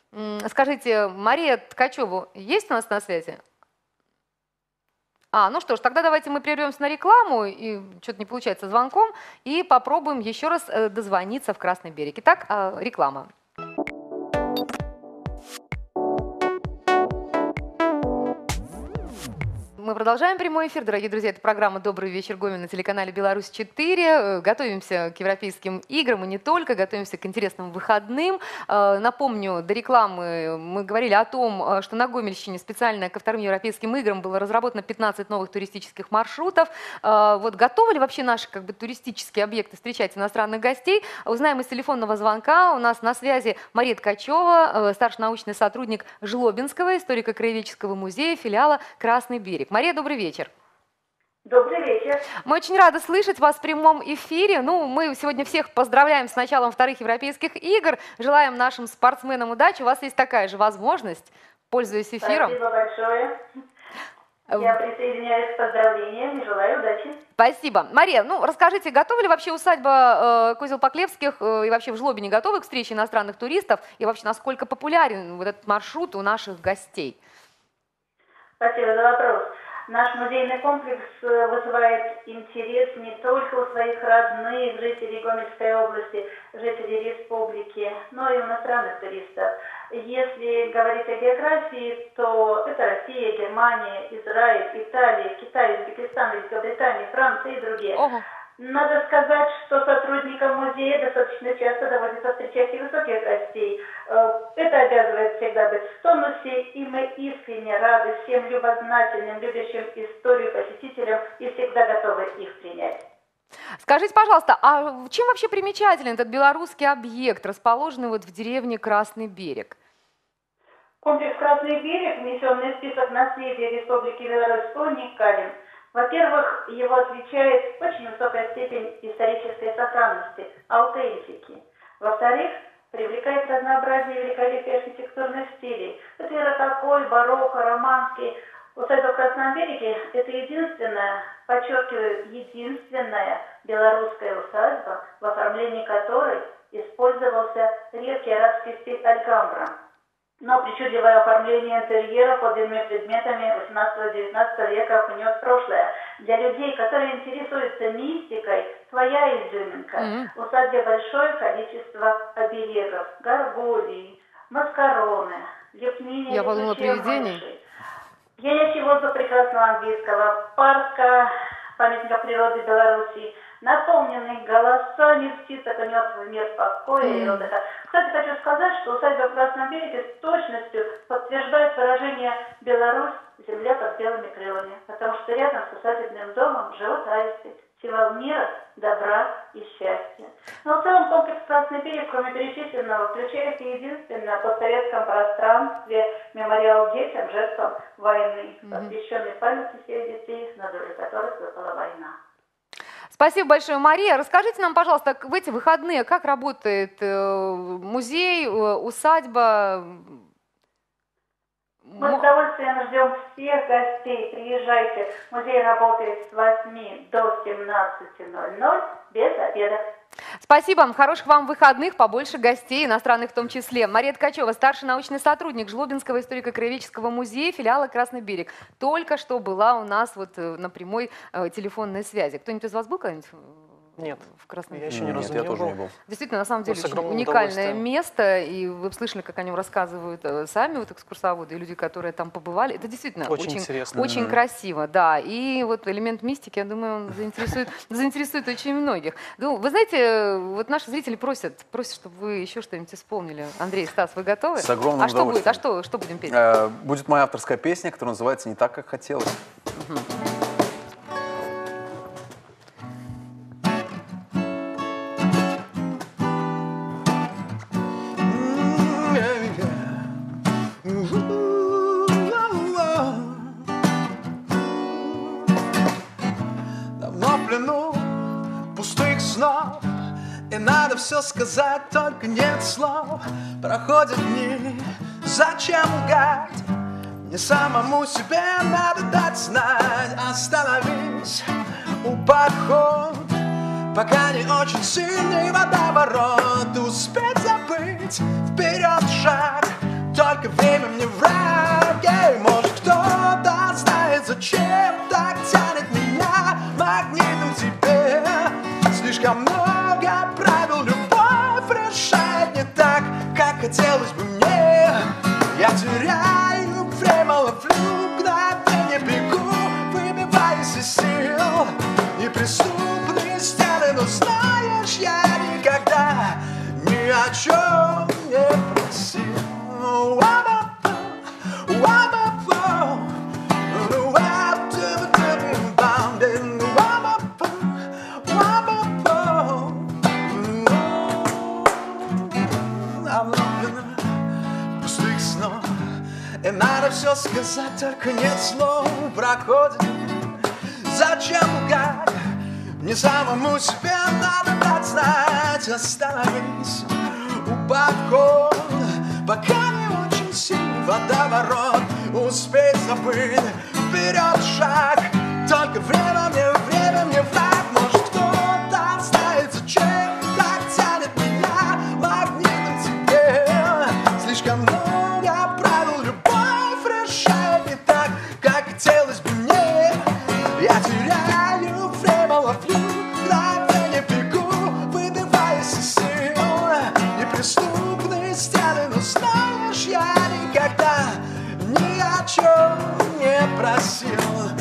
S1: Скажите, Мария Ткачева есть у нас на связи? А, ну что ж, тогда давайте мы прервемся на рекламу, и что-то не получается звонком, и попробуем еще раз дозвониться в Красный берег. Итак, реклама. Мы продолжаем прямой эфир, дорогие друзья. Это программа «Добрый вечер, Гомель» на телеканале «Беларусь-четыре». Готовимся к европейским играм и не только, готовимся к интересным выходным. Напомню, до рекламы мы говорили о том, что на Гомельщине специально ко вторым европейским играм было разработано пятнадцать новых туристических маршрутов. Вот готовы ли вообще наши как бы, туристические объекты встречать иностранных гостей? Узнаем из телефонного звонка. У нас на связи Мария Ткачева, старший научный сотрудник Жлобинского историко-краеведческого музея, филиала «Красный берег». Мария, добрый вечер.
S6: Добрый вечер.
S1: Мы очень рады слышать вас в прямом эфире. Ну, мы сегодня всех поздравляем с началом вторых европейских игр. Желаем нашим спортсменам удачи. У вас есть такая же возможность, пользуясь эфиром.
S6: Спасибо большое. Я присоединяюсь к поздравлениям и желаю удачи.
S1: Спасибо. Мария, ну расскажите, готова ли вообще усадьба э, Козел-Поклевских э, и вообще в Жлобине готовы к встрече иностранных туристов? И вообще, насколько популярен вот этот маршрут у наших гостей?
S6: Спасибо за вопрос. Наш музейный комплекс вызывает интерес не только у своих родных жителей Гомельской области, жителей республики, но и у иностранных туристов. Если говорить о географии, то это Россия, Германия, Израиль, Италия, Китай, Узбекистан, Великобритания, Франция и другие.
S1: Ого.
S6: Надо сказать, что сотрудникам музея достаточно часто доводится встречать и высоких гостей. Это обязывает всегда быть в тонусе, и мы искренне рады всем любознательным, любящим историю посетителям и всегда готовы их принять.
S1: Скажите, пожалуйста, а чем вообще примечателен этот белорусский объект, расположенный вот в деревне Красный берег?
S6: Комплекс «Красный берег», внесенный в список наследия Республики Беларусь, уникален. Во-первых, его отличает очень высокая степень исторической сохранности, аутентики. Во-вторых, привлекает разнообразие великолепия архитектурных стилей. Это и рококо, и барокко, романский. Усадьба в Красном береге – это единственная, подчеркиваю, единственная белорусская усадьба, в оформлении которой использовался редкий арабский стиль альгамбра. Но причудливое оформление интерьера подлинными предметами восемнадцатого-девятнадцатого века унес прошлое. Для людей, которые интересуются мистикой, своя изюминка. Mm-hmm. В усадьбе большое количество оберегов, горгулий, маскароны, лепнины.
S1: Я подумала, привидений.
S6: Пьянящий воздух прекрасного английского парка, памятника природы Беларуси, наполненный голосами птиц, конец в мир покоя mm. и отдыха. Кстати, хочу сказать, что усадьба в Красном береге с точностью подтверждает выражение «Беларусь – земля под белыми крылами», потому что рядом с усадебным домом живут аисты, символ мира, добра и счастья. Но в целом комплекс «Красный берег», кроме перечисленного, включает и единственное в постсоветском пространстве мемориал детям, жертвам войны, mm-hmm. посвященный памяти всех детей, на долю которых выпала война.
S1: Спасибо большое, Мария. Расскажите нам, пожалуйста, в эти выходные, как работает музей, усадьба?
S6: Мы с удовольствием ждем всех гостей. Приезжайте. Музей работает с восьми до семнадцати ноль-ноль без обеда.
S1: Спасибо. Хороших вам выходных, побольше гостей, иностранных в том числе. Мария Ткачева, старший научный сотрудник Жлобинского историко-краеведческого музея, филиала «Красный берег». Только что была у нас вот на прямой э, телефонной связи. Кто-нибудь из вас был когда-нибудь?
S2: Нет,
S1: в Красном
S2: я еще ни
S3: Нет,
S2: разу
S3: я
S2: не
S3: тоже
S2: был.
S3: не был.
S1: Действительно, на самом деле,
S2: с
S1: очень
S2: огромным
S1: уникальное
S2: удовольствием.
S1: место, и вы слышали, как о нем рассказывают э, сами вот экскурсоводы и люди, которые там побывали. Это действительно
S2: Очень
S1: очень,
S2: интересно.
S1: очень
S3: Мгм.
S1: красиво, да. И вот элемент мистики, я думаю, он заинтересует, заинтересует очень многих. Ну, вы знаете, вот наши зрители просят, просят, чтобы вы еще что-нибудь исполнили. Андрей, Стас, вы готовы?
S3: С огромным
S1: А что будет? А
S3: удовольствием.
S1: что, что будем петь?
S3: Э, Будет моя авторская песня, которая называется «Не так, как хотелось».
S5: Давно в плену пустых снов, и надо все сказать, только нет слов. Проходят дни, зачем лгать? Не самому себе надо дать знать. Остановись у подход, пока не очень сильный водоворот. Успеть забыть, вперед шаг, только время мне враг. Ей, может, кто-то знает, зачем так тянет меня магнитом тебе. Слишком много правил, любовь решает не так, как хотелось бы мне. Я теряю время, ловлю мгновенье, бегу половина пустых снов. И надо все сказать, только нет слов. Проходит, зачем лгать? Мне самому себе надо дать знать. Остановись, убавь ход, пока не очень сильный водоворот. Успей забыть, вперед шаг. Только время мне, время мне враг. Может, кто-то знает, зачем так тянет меня магнитом тебе. Слишком много правил, любовь решает не так, как хотелось бы мне. Я теряю время, ловлю мгновение, бегу, выбиваясь из сил. Неприступные стены, но знаешь, я никогда ни о чем не просил.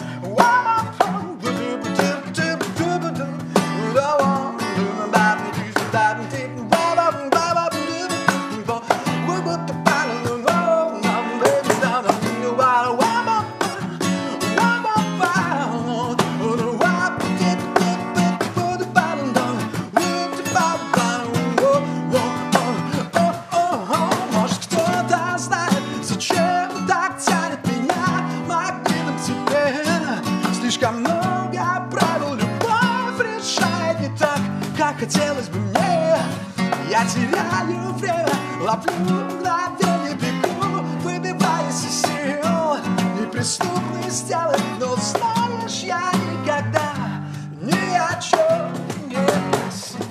S5: Может, кто-то знает, зачем так тянет меня магнитом тебе. Слишком много правил, любовь решает не так, как хотелось бы мне. Я теряю время, ловлю мгновение, бегу, выбиваясь из сил. Неприступные стены, но знаешь, я никогда ни о чем не просил.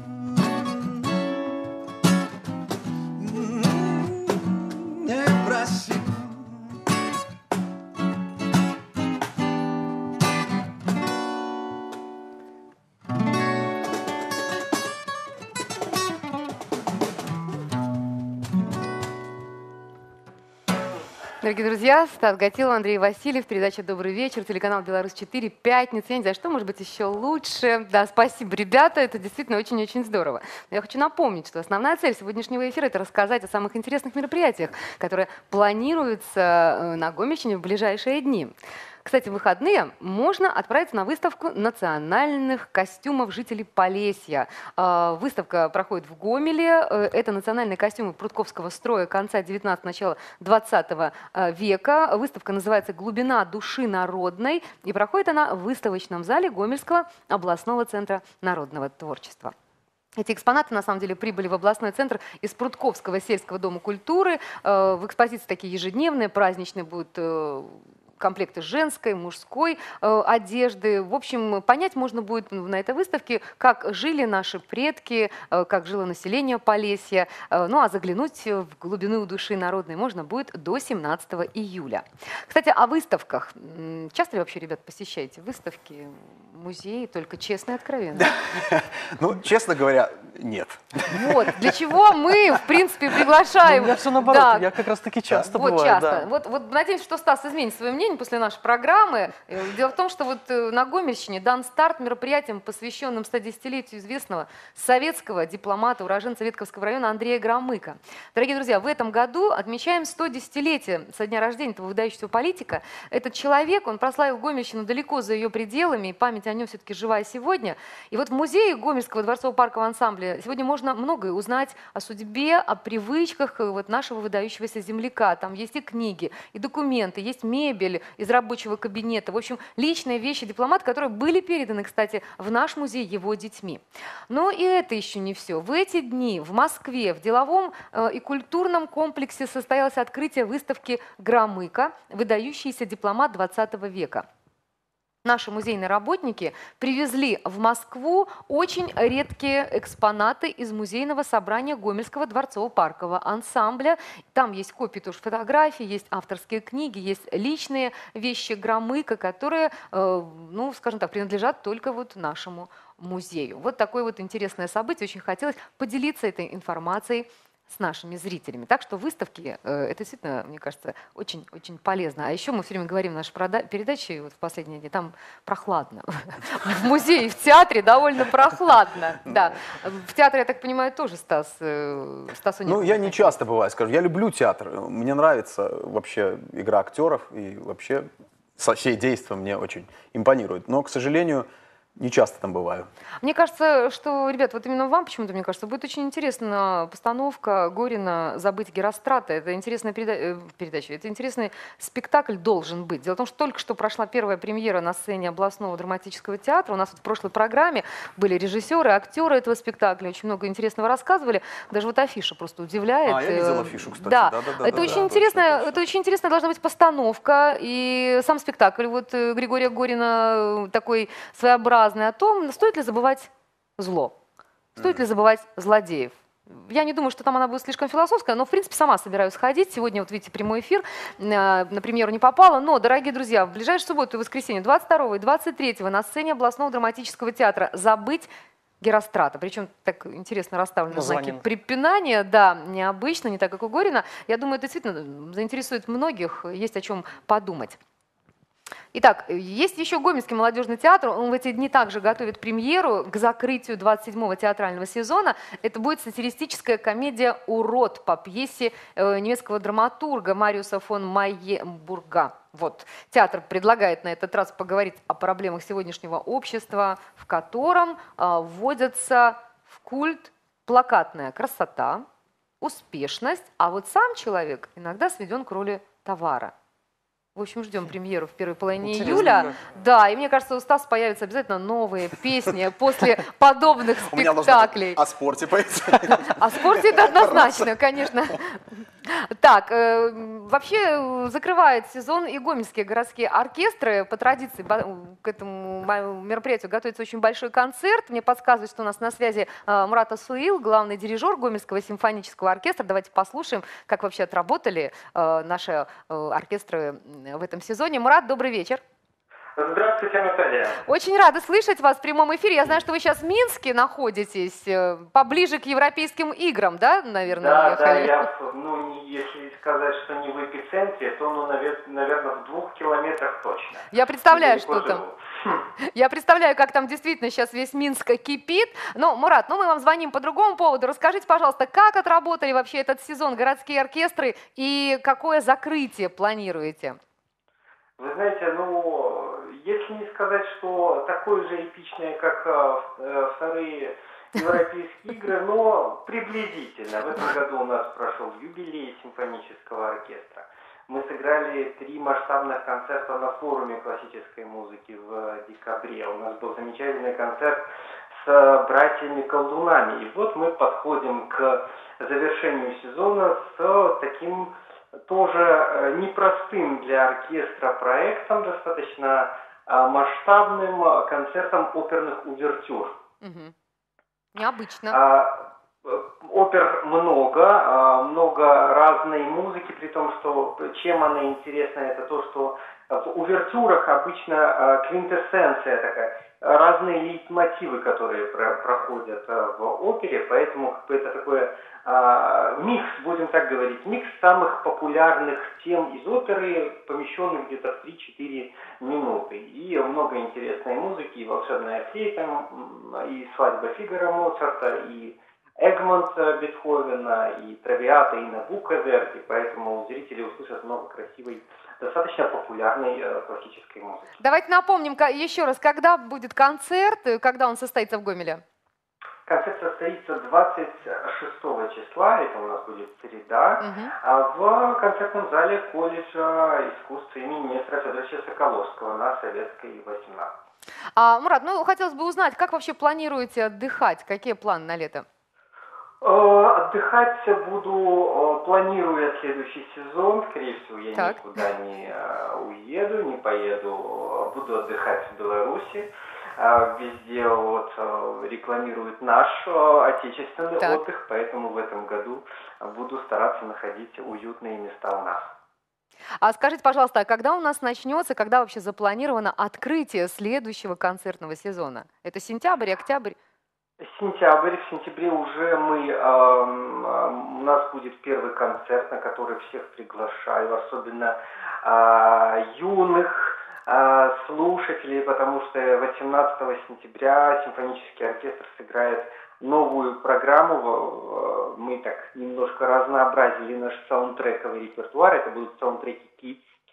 S5: Не просил.
S1: Дорогие друзья, Стас Гатилов, Андрей Васильев, передача «Добрый вечер», телеканал «Беларусь четыре», пятница. Я не знаю, что может быть еще лучше. Да, спасибо, ребята, это действительно очень-очень здорово. Но я хочу напомнить, что основная цель сегодняшнего эфира – это рассказать о самых интересных мероприятиях, которые планируются на Гомельщине в ближайшие дни. Кстати, в выходные можно отправиться на выставку национальных костюмов жителей Полесья. Выставка проходит в Гомеле. Это национальные костюмы прудковского строя конца девятнадцатого, начала двадцатого века. Выставка называется «Глубина души народной». И проходит она в выставочном зале Гомельского областного центра народного творчества. Эти экспонаты, на самом деле, прибыли в областной центр из Прудковского сельского дома культуры. В экспозиции такие ежедневные, праздничные будут комплекты женской, мужской э, одежды. В общем, понять можно будет на этой выставке, как жили наши предки, э, как жило население Полесья. Э, ну а заглянуть в глубину души народной можно будет до семнадцатого июля. Кстати, о выставках. Часто ли вообще, ребят, посещаете выставки, музеи, только честно и откровенно?
S3: Ну, честно говоря, нет.
S1: Вот, для чего мы, в принципе, приглашаем.
S2: У меня все наоборот,
S1: Да.
S2: я как раз таки часто
S1: Вот
S2: бываю.
S1: часто.
S2: Да.
S1: Вот, вот надеюсь, что Стас изменит свое мнение после нашей программы. Дело в том, что вот на Гомельщине дан старт мероприятиям, посвященным стодесятилетию известного советского дипломата, уроженца Ветковского района Андрея Громыка. Дорогие друзья, в этом году отмечаем сто десятилетие со дня рождения этого выдающегося политика. Этот человек, он прославил Гомельщину далеко за ее пределами, и память о нем все-таки жива и сегодня. И вот в музее Гомельского дворцово-паркового ансамбля сегодня можно многое узнать о судьбе, о привычках вот нашего выдающегося земляка. Там есть и книги, и документы, есть мебель из рабочего кабинета. В общем, личные вещи дипломата, которые были переданы, кстати, в наш музей его детьми. Но и это еще не все. В эти дни в Москве в деловом э, и культурном комплексе состоялось открытие выставки «Громыко. Выдающийся дипломат двадцатого века». Наши музейные работники привезли в Москву очень редкие экспонаты из музейного собрания Гомельского дворцово-паркового ансамбля. Там есть копии тоже фотографий, есть авторские книги, есть личные вещи Громыка, которые, э, ну, скажем так, принадлежат только вот нашему музею. Вот такое вот интересное событие. Очень хотелось поделиться этой информацией с нашими зрителями. Так что выставки, э, это действительно, мне кажется, очень-очень полезно. А еще мы все время говорим в нашей передаче, вот в последние дни, там прохладно. В музее, в театре довольно прохладно. Да. В театре, я так понимаю, тоже, Стас, Стасу нет.
S3: Ну, я не часто бываю, скажу. Я люблю театр. Мне нравится вообще игра актеров, и вообще все действия мне очень импонируют. Но, к сожалению, Не часто там бываю.
S1: Мне кажется, что, ребят, вот именно вам почему-то, мне кажется, будет очень интересна постановка Горина «Забыть Герострата». Это интересная переда- э, передача, это интересный спектакль должен быть. Дело в том, что только что прошла первая премьера на сцене областного драматического театра. У нас вот в прошлой программе были режиссеры, актеры этого спектакля, очень много интересного рассказывали. Даже вот афиша просто удивляет.
S3: А, я видел
S1: Э,
S3: афишу, кстати.
S1: Да,
S3: Да-да-да,
S1: это
S3: да,
S1: очень
S3: да,
S1: интересно,
S3: точно, точно.
S1: это очень интересная должна быть постановка и сам спектакль. Вот э, Григория Горина э, такой своеобразный о том, стоит ли забывать зло, стоит ли забывать злодеев. Я не думаю, что там она будет слишком философская, но, в принципе, сама собираюсь ходить. Сегодня, вот видите, прямой эфир, э, на премьеру не попала. Но, дорогие друзья, в ближайшую субботу и воскресенье, двадцать второго и двадцать третьего на сцене областного драматического театра «Забыть Герострата». Причем так интересно расставлены знаки
S2: Название.
S1: препинания. Да, необычно, не так, как у Горина. Я думаю, это действительно заинтересует многих, есть о чем подумать. Итак, есть еще Гомельский молодежный театр. Он в эти дни также готовит премьеру к закрытию двадцать седьмого театрального сезона. Это будет сатиристическая комедия «Урод» по пьесе э, немецкого драматурга Мариуса фон Майенбурга. Вот. Театр предлагает на этот раз поговорить о проблемах сегодняшнего общества, в котором э, вводятся в культ плакатная красота, успешность, а вот сам человек иногда сведен к роли товара. В общем, ждем премьеру в первой половине
S2: Интересно,
S1: июля.
S2: да.
S1: Да, и мне кажется, у Стаса появятся обязательно новые песни после подобных
S3: У меня должно быть
S1: спектаклей.
S3: о спорте пойти.
S1: О спорте это однозначно, конечно. Так, э, вообще э, закрывает сезон и гомельские городские оркестры. По традиции ба- к этому ма- мероприятию готовится очень большой концерт. Мне подсказывают, что у нас на связи э, Мурат Асуил, главный дирижер Гомельского симфонического оркестра. Давайте послушаем, как вообще отработали э, наши э, оркестры в этом сезоне. Мурат, добрый вечер.
S4: Здравствуйте, Наталья.
S1: Очень рада слышать вас в прямом эфире. Я знаю, что вы сейчас в Минске находитесь, э, поближе к Европейским играм, да, наверное,
S4: Да, да,
S1: уехали?
S4: я, ну, не- если сказать, что не в эпицентре, то, ну, наверное, в двух километрах точно.
S1: Я представляю,
S4: Недалеко
S1: что там.
S4: живу.
S1: Я представляю, как там действительно сейчас весь Минск кипит. Но, Мурат, ну мы вам звоним по другому поводу. Расскажите, пожалуйста, как отработали вообще этот сезон городские оркестры и какое закрытие планируете?
S4: Вы знаете, ну, если не сказать, что такое же эпичное, как э, э, вторые европейские игры, но приблизительно. В этом году у нас прошел юбилей симфонического оркестра. Мы сыграли три масштабных концерта на форуме классической музыки в декабре. У нас был замечательный концерт с братьями-колдунами. И вот мы подходим к завершению сезона с таким тоже непростым для оркестра проектом, достаточно масштабным концертом оперных увертюр.
S1: Угу. Необычно.
S4: А, опер много, а, много разной музыки, при том, что чем она интересна, это то, что в увертюрах обычно а, квинтэссенция такая, разные лейтмотивы, которые про проходят а, в опере, поэтому как бы, это такое а, микс, будем так говорить, микс самых популярных тем из оперы, помещенных где-то в три-четыре минуты. И много интересной музыки, и «Волшебная флейта», и «Свадьба Фигаро» Моцарта, и Эгмонт Бетховена, и «Травиата», и «Набуко» Верди, поэтому зрители услышат много красивой, достаточно популярной э, классической музыки.
S1: Давайте напомним еще раз, когда будет концерт, когда он состоится в Гомеле?
S4: Концерт состоится двадцать шестого числа, это у нас будет среда,
S1: Угу.
S4: в концертном зале колледжа искусств имени Нестора Федоровича Соколовского на Советской, восемнадцать.
S1: А, Мурат, ну хотелось бы узнать, как вообще планируете отдыхать? Какие планы на лето?
S4: Отдыхать буду, планирую следующий сезон, скорее всего, я
S1: Так.
S4: никуда не уеду, не поеду, буду отдыхать в Беларуси. Везде вот рекламируют наш отечественный
S1: Так.
S4: отдых, поэтому в этом году буду стараться находить уютные места у нас.
S1: А скажите, пожалуйста, а когда у нас начнется, когда вообще запланировано открытие следующего концертного сезона? Это сентябрь, октябрь?
S4: Сентябрь, в сентябре уже мы, э, э, у нас будет первый концерт, на который всех приглашаю, особенно э, юных э, слушателей, потому что восемнадцатого сентября симфонический оркестр сыграет новую программу. Мы так немножко разнообразили наш саундтрековый репертуар, это будут саундтреки Kids.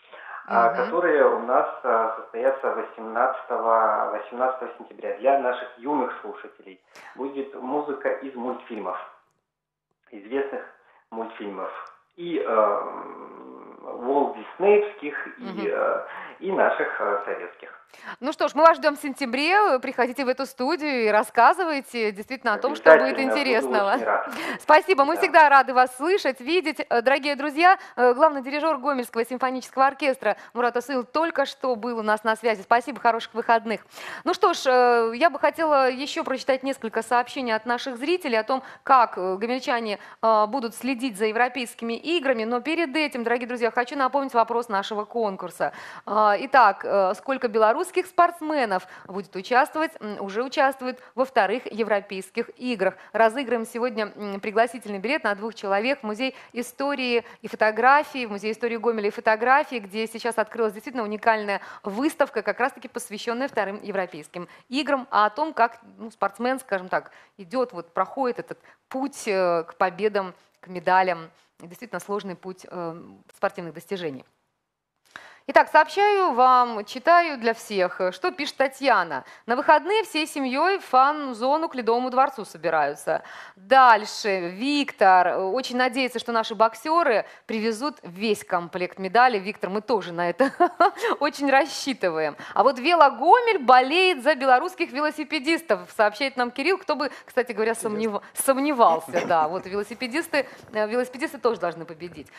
S7: а,
S1: Мгм.
S7: которые у нас а, состоятся восемнадцатого, восемнадцатого сентября. Для наших юных слушателей будет музыка из мультфильмов, известных мультфильмов. И э, Уолт Диснеевских,
S1: Мгм.
S7: и, э, и наших э, советских.
S1: Ну что ж, мы вас ждем в сентябре. Приходите в эту студию и рассказывайте действительно о том, что будет
S7: Обязательно, буду
S1: интересного.
S7: очень рад.
S1: Спасибо, мы
S7: Да.
S1: всегда рады вас слышать, видеть. Э, Дорогие друзья, э, главный дирижер Гомельского симфонического оркестра Мурат Асыл только что был у нас на связи. Спасибо, хороших выходных. Ну что ж, э, я бы хотела еще прочитать несколько сообщений от наших зрителей о том, как э, гомельчане э, будут следить за европейскими играми. Но перед этим, дорогие друзья, хочу напомнить вопрос нашего конкурса. Э, Итак, э, сколько белорусских спортсменов будет участвовать, м, уже участвует во вторых европейских играх? Разыграем сегодня м, пригласительный билет на двух человек в Музей истории и фотографии, в Музей истории Гомеля и фотографии, где сейчас открылась действительно уникальная выставка, как раз-таки посвященная вторым европейским играм, а о том, как ну, спортсмен, скажем так, идет, вот проходит этот путь э, к победам, к медалям, действительно сложный путь э, спортивных достижений. Итак, сообщаю вам, читаю для всех, что пишет Татьяна. На выходные всей семьей в фан-зону к Ледовому дворцу собираются. Дальше Виктор очень надеется, что наши боксеры привезут весь комплект медалей. Виктор, мы тоже на это очень рассчитываем. А вот Велогомель болеет за белорусских велосипедистов, сообщает нам Кирилл, кто бы, кстати говоря, сомнев... сомневался. Да, вот велосипедисты, велосипедисты тоже должны победить.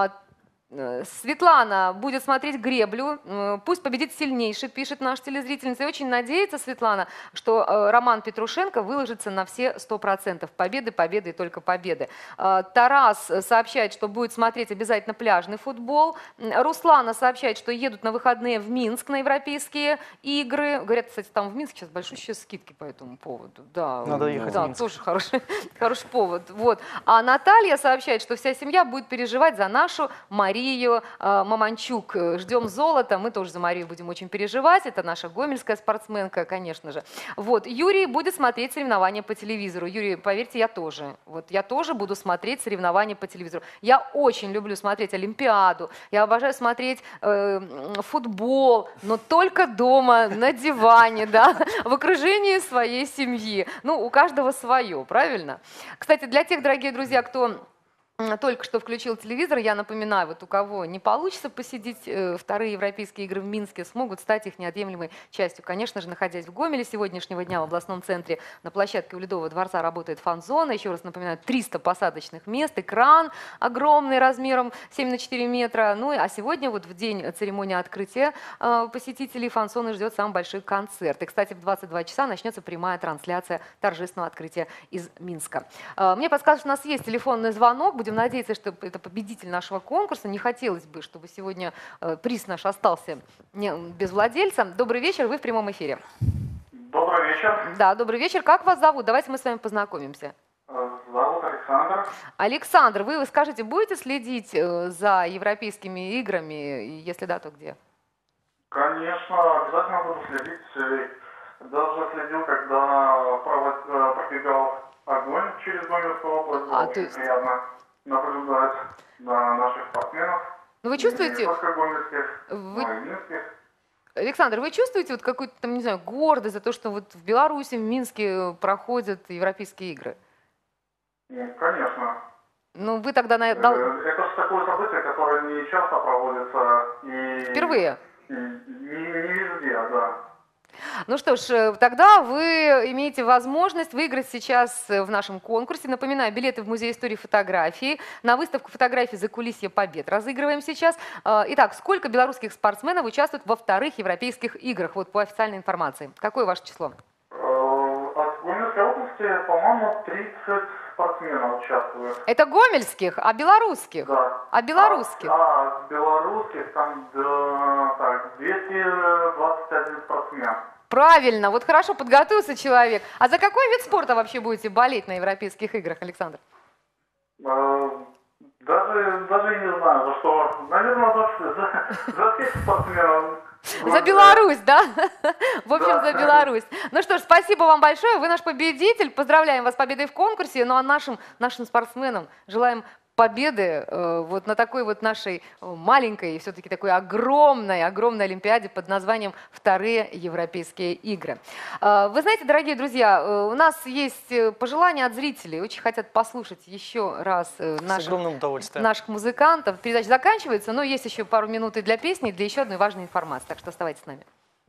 S1: Светлана будет смотреть греблю, пусть победит сильнейший, пишет наша телезрительница. И очень надеется Светлана, что Роман Петрушенко выложится на все сто процентов. Победы, победы и только победы. Тарас сообщает, что будет смотреть обязательно пляжный футбол. Руслана сообщает, что едут на выходные в Минск на европейские игры. Говорят, кстати, там в Минске сейчас большущие скидки по этому поводу. Да,
S2: Надо ехать
S1: да,
S2: в Минск.
S1: тоже хороший, хороший повод. Вот. А Наталья сообщает, что вся семья будет переживать за нашу Марию Марию э, Маманчук. Ждем золота. Мы тоже за Марию будем очень переживать. Это наша гомельская спортсменка, конечно же. Вот. Юрий будет смотреть соревнования по телевизору. Юрий, поверьте, я тоже. Вот я тоже буду смотреть соревнования по телевизору. Я очень люблю смотреть Олимпиаду. Я обожаю смотреть э, футбол, но только дома, на диване, да, в окружении своей семьи. Ну, у каждого свое, правильно? Кстати, для тех, дорогие друзья, кто только что включил телевизор, я напоминаю, вот у кого не получится посетить э, вторые европейские игры в Минске, смогут стать их неотъемлемой частью. Конечно же, находясь в Гомеле сегодняшнего дня в областном центре, на площадке у Ледового дворца работает фан-зона. Еще раз напоминаю, триста посадочных мест, экран огромный размером семь на четыре метра. Ну, а сегодня, вот в день церемонии открытия э, посетителей фан-зоны ждет самый большой концерт. И, кстати, в двадцать два часа начнется прямая трансляция торжественного открытия из Минска. Э, мне подсказывают, что у нас есть телефонный звонок. Будем надеяться, что это победитель нашего конкурса. Не хотелось бы, чтобы сегодня э, приз наш остался не, без владельца. Добрый вечер, вы в прямом эфире.
S4: Добрый вечер.
S1: Да, добрый вечер. Как вас зовут? Давайте мы с вами познакомимся.
S4: Зовут Александр.
S1: Александр, вы, вы скажите, будете следить э, за европейскими играми? И если да, то где?
S4: Конечно, обязательно буду следить. Даже следил, когда провод- пробегал огонь через Гомельскую область. Было
S1: А, то
S4: очень
S1: есть-
S4: приятно наблюдать на наших спортсменов.
S1: Ну, вы
S4: Не
S1: чувствуете,
S4: только гомельских,
S1: вы-
S4: но и минских.
S1: Александр, вы чувствуете вот какую-то, там, не знаю, гордость за то, что вот в Беларуси, в Минске проходят европейские игры?
S4: Ну, конечно.
S1: Ну, вы тогда... на-
S4: Э,
S1: дол-
S4: Это же такое событие, которое не часто проводится. И
S1: Впервые.
S4: и Не, не везде, да.
S1: Ну что ж, э, тогда вы имеете возможность выиграть сейчас э, в нашем конкурсе. Напоминаю, билеты в Музей истории и фотографии. На выставку фотографий «Закулисье побед» разыгрываем сейчас. Э, Итак, сколько белорусских спортсменов участвуют во вторых европейских играх? Вот по официальной информации. Какое ваше число?
S4: Э, От Гомельской области, по-моему, тридцать спортсменов участвуют.
S1: Это гомельских, а белорусских?
S4: Да.
S1: А белорусских?
S4: А, а белорусских там да, так, двести двадцать один спортсмен.
S1: Правильно, вот хорошо подготовился человек. А за какой вид спорта вообще будете болеть на европейских играх, Александр?
S4: Э, Даже, даже и не знаю, за что. Наверное, за, за, за всех спортсменов.
S1: За Беларусь, да? В общем,
S4: Да.
S1: за Беларусь. Ну что ж, спасибо вам большое. Вы наш победитель. Поздравляем вас с победой в конкурсе. Ну а нашим, нашим спортсменам желаем победы э, вот на такой вот нашей маленькой и все-таки такой огромной, огромной Олимпиаде под названием «Вторые европейские игры». Э, вы знаете, дорогие друзья, э, у нас есть пожелания от зрителей, очень хотят послушать еще раз э, наших,
S2: С огромным удовольствием.
S1: наших музыкантов. Передача заканчивается, но есть еще пару минут и для песни, и для еще одной важной информации, так что оставайтесь с нами.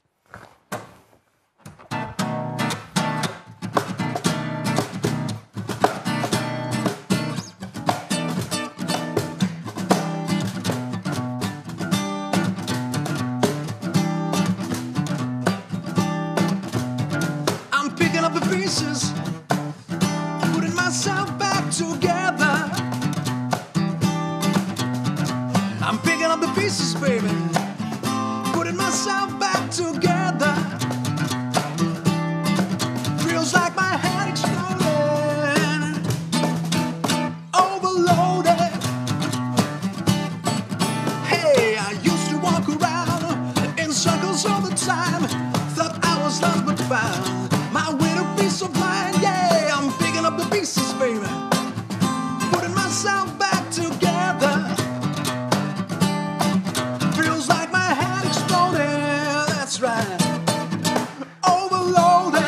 S5: Pieces, putting myself back together. I'm picking up the pieces, baby, putting myself back together. Feels like my head exploding, overloaded. Hey, I used to walk around in circles all the time, thought I was lost but found my way to peace of mind. Yeah, I'm picking up the pieces, baby, putting myself back together. Feels like my head exploding, that's right, overloaded.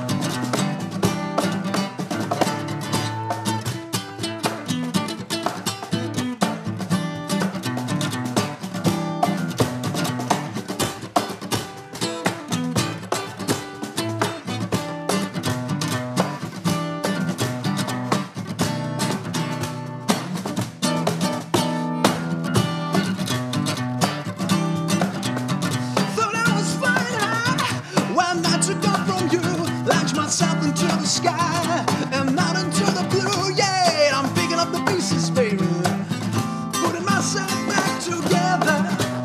S5: Myself into the sky and not into the blue. Yeah, I'm picking up the pieces, baby, putting myself back together.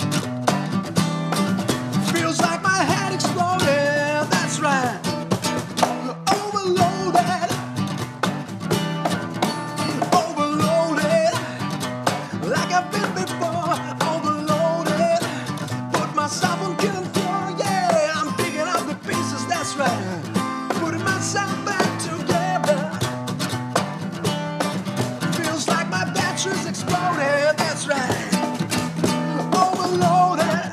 S5: Feels like my head exploded, that's right, overloaded, overloaded, like I've been before, overloaded. Put myself on killing floor. Yeah, I'm picking up the pieces, that's right, putting myself back together. Feels like my battery's exploded, that's right, overloaded.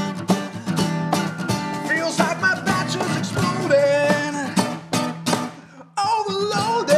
S5: Feels like my battery's exploded, overloaded.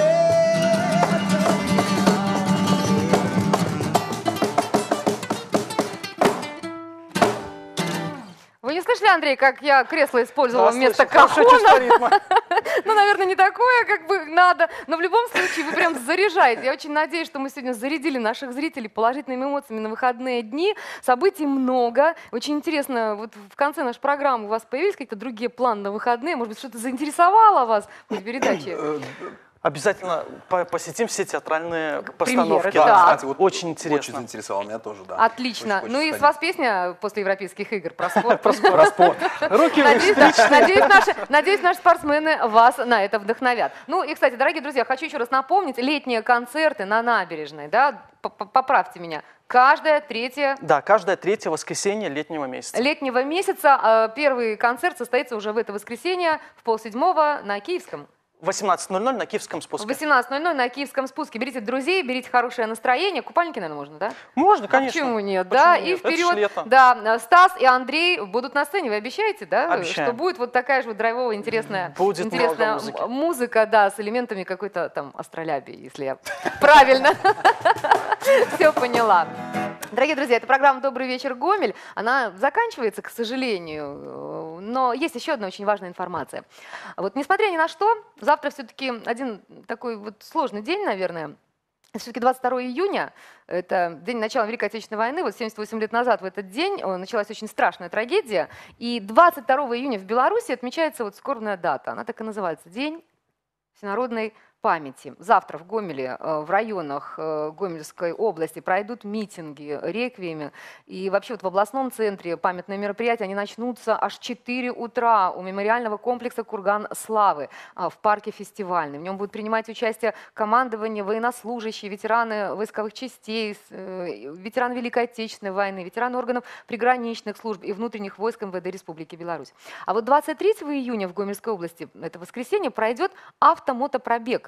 S1: Вы не слышали, Андрей, как я кресло использовала
S2: Да,
S1: вместо
S2: слышу. Хорошее чувство
S1: кахона?
S2: ритма.
S1: Ну, наверное, не такое, как бы надо, но в любом случае вы прям заряжаете. Я очень надеюсь, что мы сегодня зарядили наших зрителей положительными эмоциями на выходные дни. Событий много. Очень интересно, вот в конце нашей программы у вас появились какие-то другие планы на выходные? Может быть, что-то заинтересовало вас в этой передаче?
S2: Обязательно по- посетим все театральные постановки.
S1: да.
S2: Да,
S3: кстати, вот
S2: очень интересно.
S3: Очень заинтересовал меня тоже, да.
S1: Отлично.
S3: Очень
S1: Ну и
S3: хочется
S1: с вас песня после Европейских игр про спорт.
S3: Про спорт.
S2: Руки
S1: Надеюсь,
S2: вверх.
S1: да, надеюсь, наши, надеюсь, наши спортсмены вас на это вдохновят. Ну и, кстати, дорогие друзья, хочу еще раз напомнить, летние концерты на набережной, да, п- п- поправьте меня, каждое третье
S2: Да, каждое третье воскресенье летнего месяца.
S1: летнего месяца. э, Первый концерт состоится уже в это воскресенье в полседьмого на Киевском.
S2: В восемнадцать ноль ноль на Киевском
S1: В
S2: спуске.
S1: восемнадцать ноль ноль на Киевском спуске. Берите друзей, берите хорошее настроение. Купальники, наверное, можно, да?
S2: Можно,
S1: А
S2: конечно.
S1: почему нет,
S2: Почему
S1: да?
S2: нет?
S1: И
S2: Это ж
S1: вперед,
S2: лето.
S1: да, Стас и Андрей будут на сцене, вы обещаете, да?
S2: Обещаем.
S1: Что будет вот такая же вот драйвовая, интересная,
S2: Будет
S1: интересная
S2: много музыки.
S1: м- музыка, да, с элементами какой-то там астролябии, если я правильно все поняла. Дорогие друзья, это программа «Добрый вечер, Гомель». Она заканчивается, к сожалению, но есть еще одна очень важная информация. Вот несмотря ни на что, завтра все-таки один такой вот сложный день, наверное. Все-таки двадцать второго июня, это день начала Великой Отечественной войны, вот семьдесят восемь лет назад в этот день э, началась очень страшная трагедия. И двадцать второго июня в Беларуси отмечается вот скорбная дата, она так и называется, День всенародной памяти. Завтра в Гомеле, э, в районах э, Гомельской области пройдут митинги, реквиемы. И вообще вот в областном центре памятные мероприятия, они начнутся аж в четыре утра у мемориального комплекса «Курган славы» э, в парке фестивальный. В нем будут принимать участие командование, военнослужащие, ветераны войсковых частей, э, ветераны Великой Отечественной войны, ветераны органов приграничных служб и внутренних войск эм вэ дэ Республики Беларусь. А вот двадцать третьего июня в Гомельской области, это воскресенье, пройдет автомотопробег.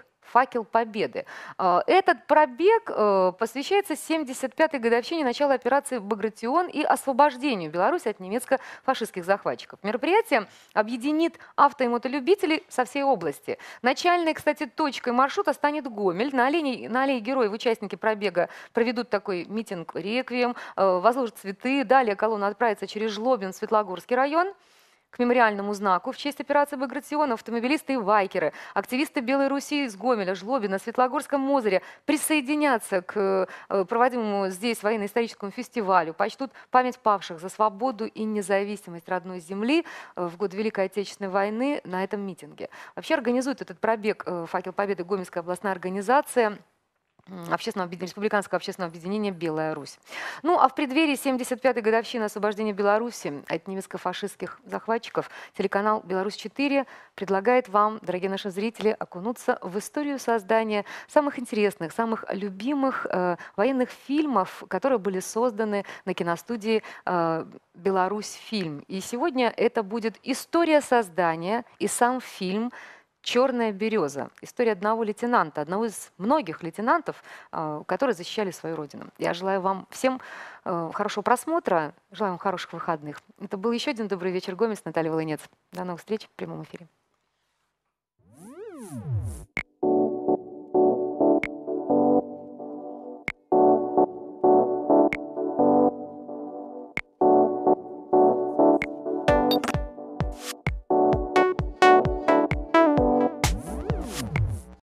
S1: пробег «Факел Победы». Этот пробег посвящается семьдесят пятой годовщине начала операции «Багратион» и освобождению Беларуси от немецко-фашистских захватчиков. Мероприятие объединит авто- и мотолюбителей со всей области. Начальной, кстати, точкой маршрута станет Гомель. На аллее, на аллее героев участники пробега проведут такой митинг-реквием, возложат цветы. Далее колонна отправится через Жлобин, Светлогорский район, к мемориальному знаку в честь операции «Багратион». Автомобилисты и байкеры, активисты Белой Руси из Гомеля, Жлобина, Светлогорском Мозыре присоединятся к проводимому здесь военно-историческому фестивалю, почтут память павших за свободу и независимость родной земли в год Великой Отечественной войны на этом митинге. Вообще организует этот пробег «Факел Победы» Гомельская областная организация Общественного, республиканского общественного объединения «Белая Русь». Ну, а в преддверии семьдесят пятой годовщины освобождения Беларуси от немецко-фашистских захватчиков телеканал «Беларусь-четыре» предлагает вам, дорогие наши зрители, окунуться в историю создания самых интересных, самых любимых э, военных фильмов, которые были созданы на киностудии э, «Беларусь-фильм». И сегодня это будет история создания и сам фильм «Черная береза». История одного лейтенанта, одного из многих лейтенантов, которые защищали свою родину. Я желаю вам всем хорошего просмотра, желаю вам хороших выходных. Это был еще один «Добрый вечер, Гомель» с Натальей Волынец. До новых встреч в прямом эфире.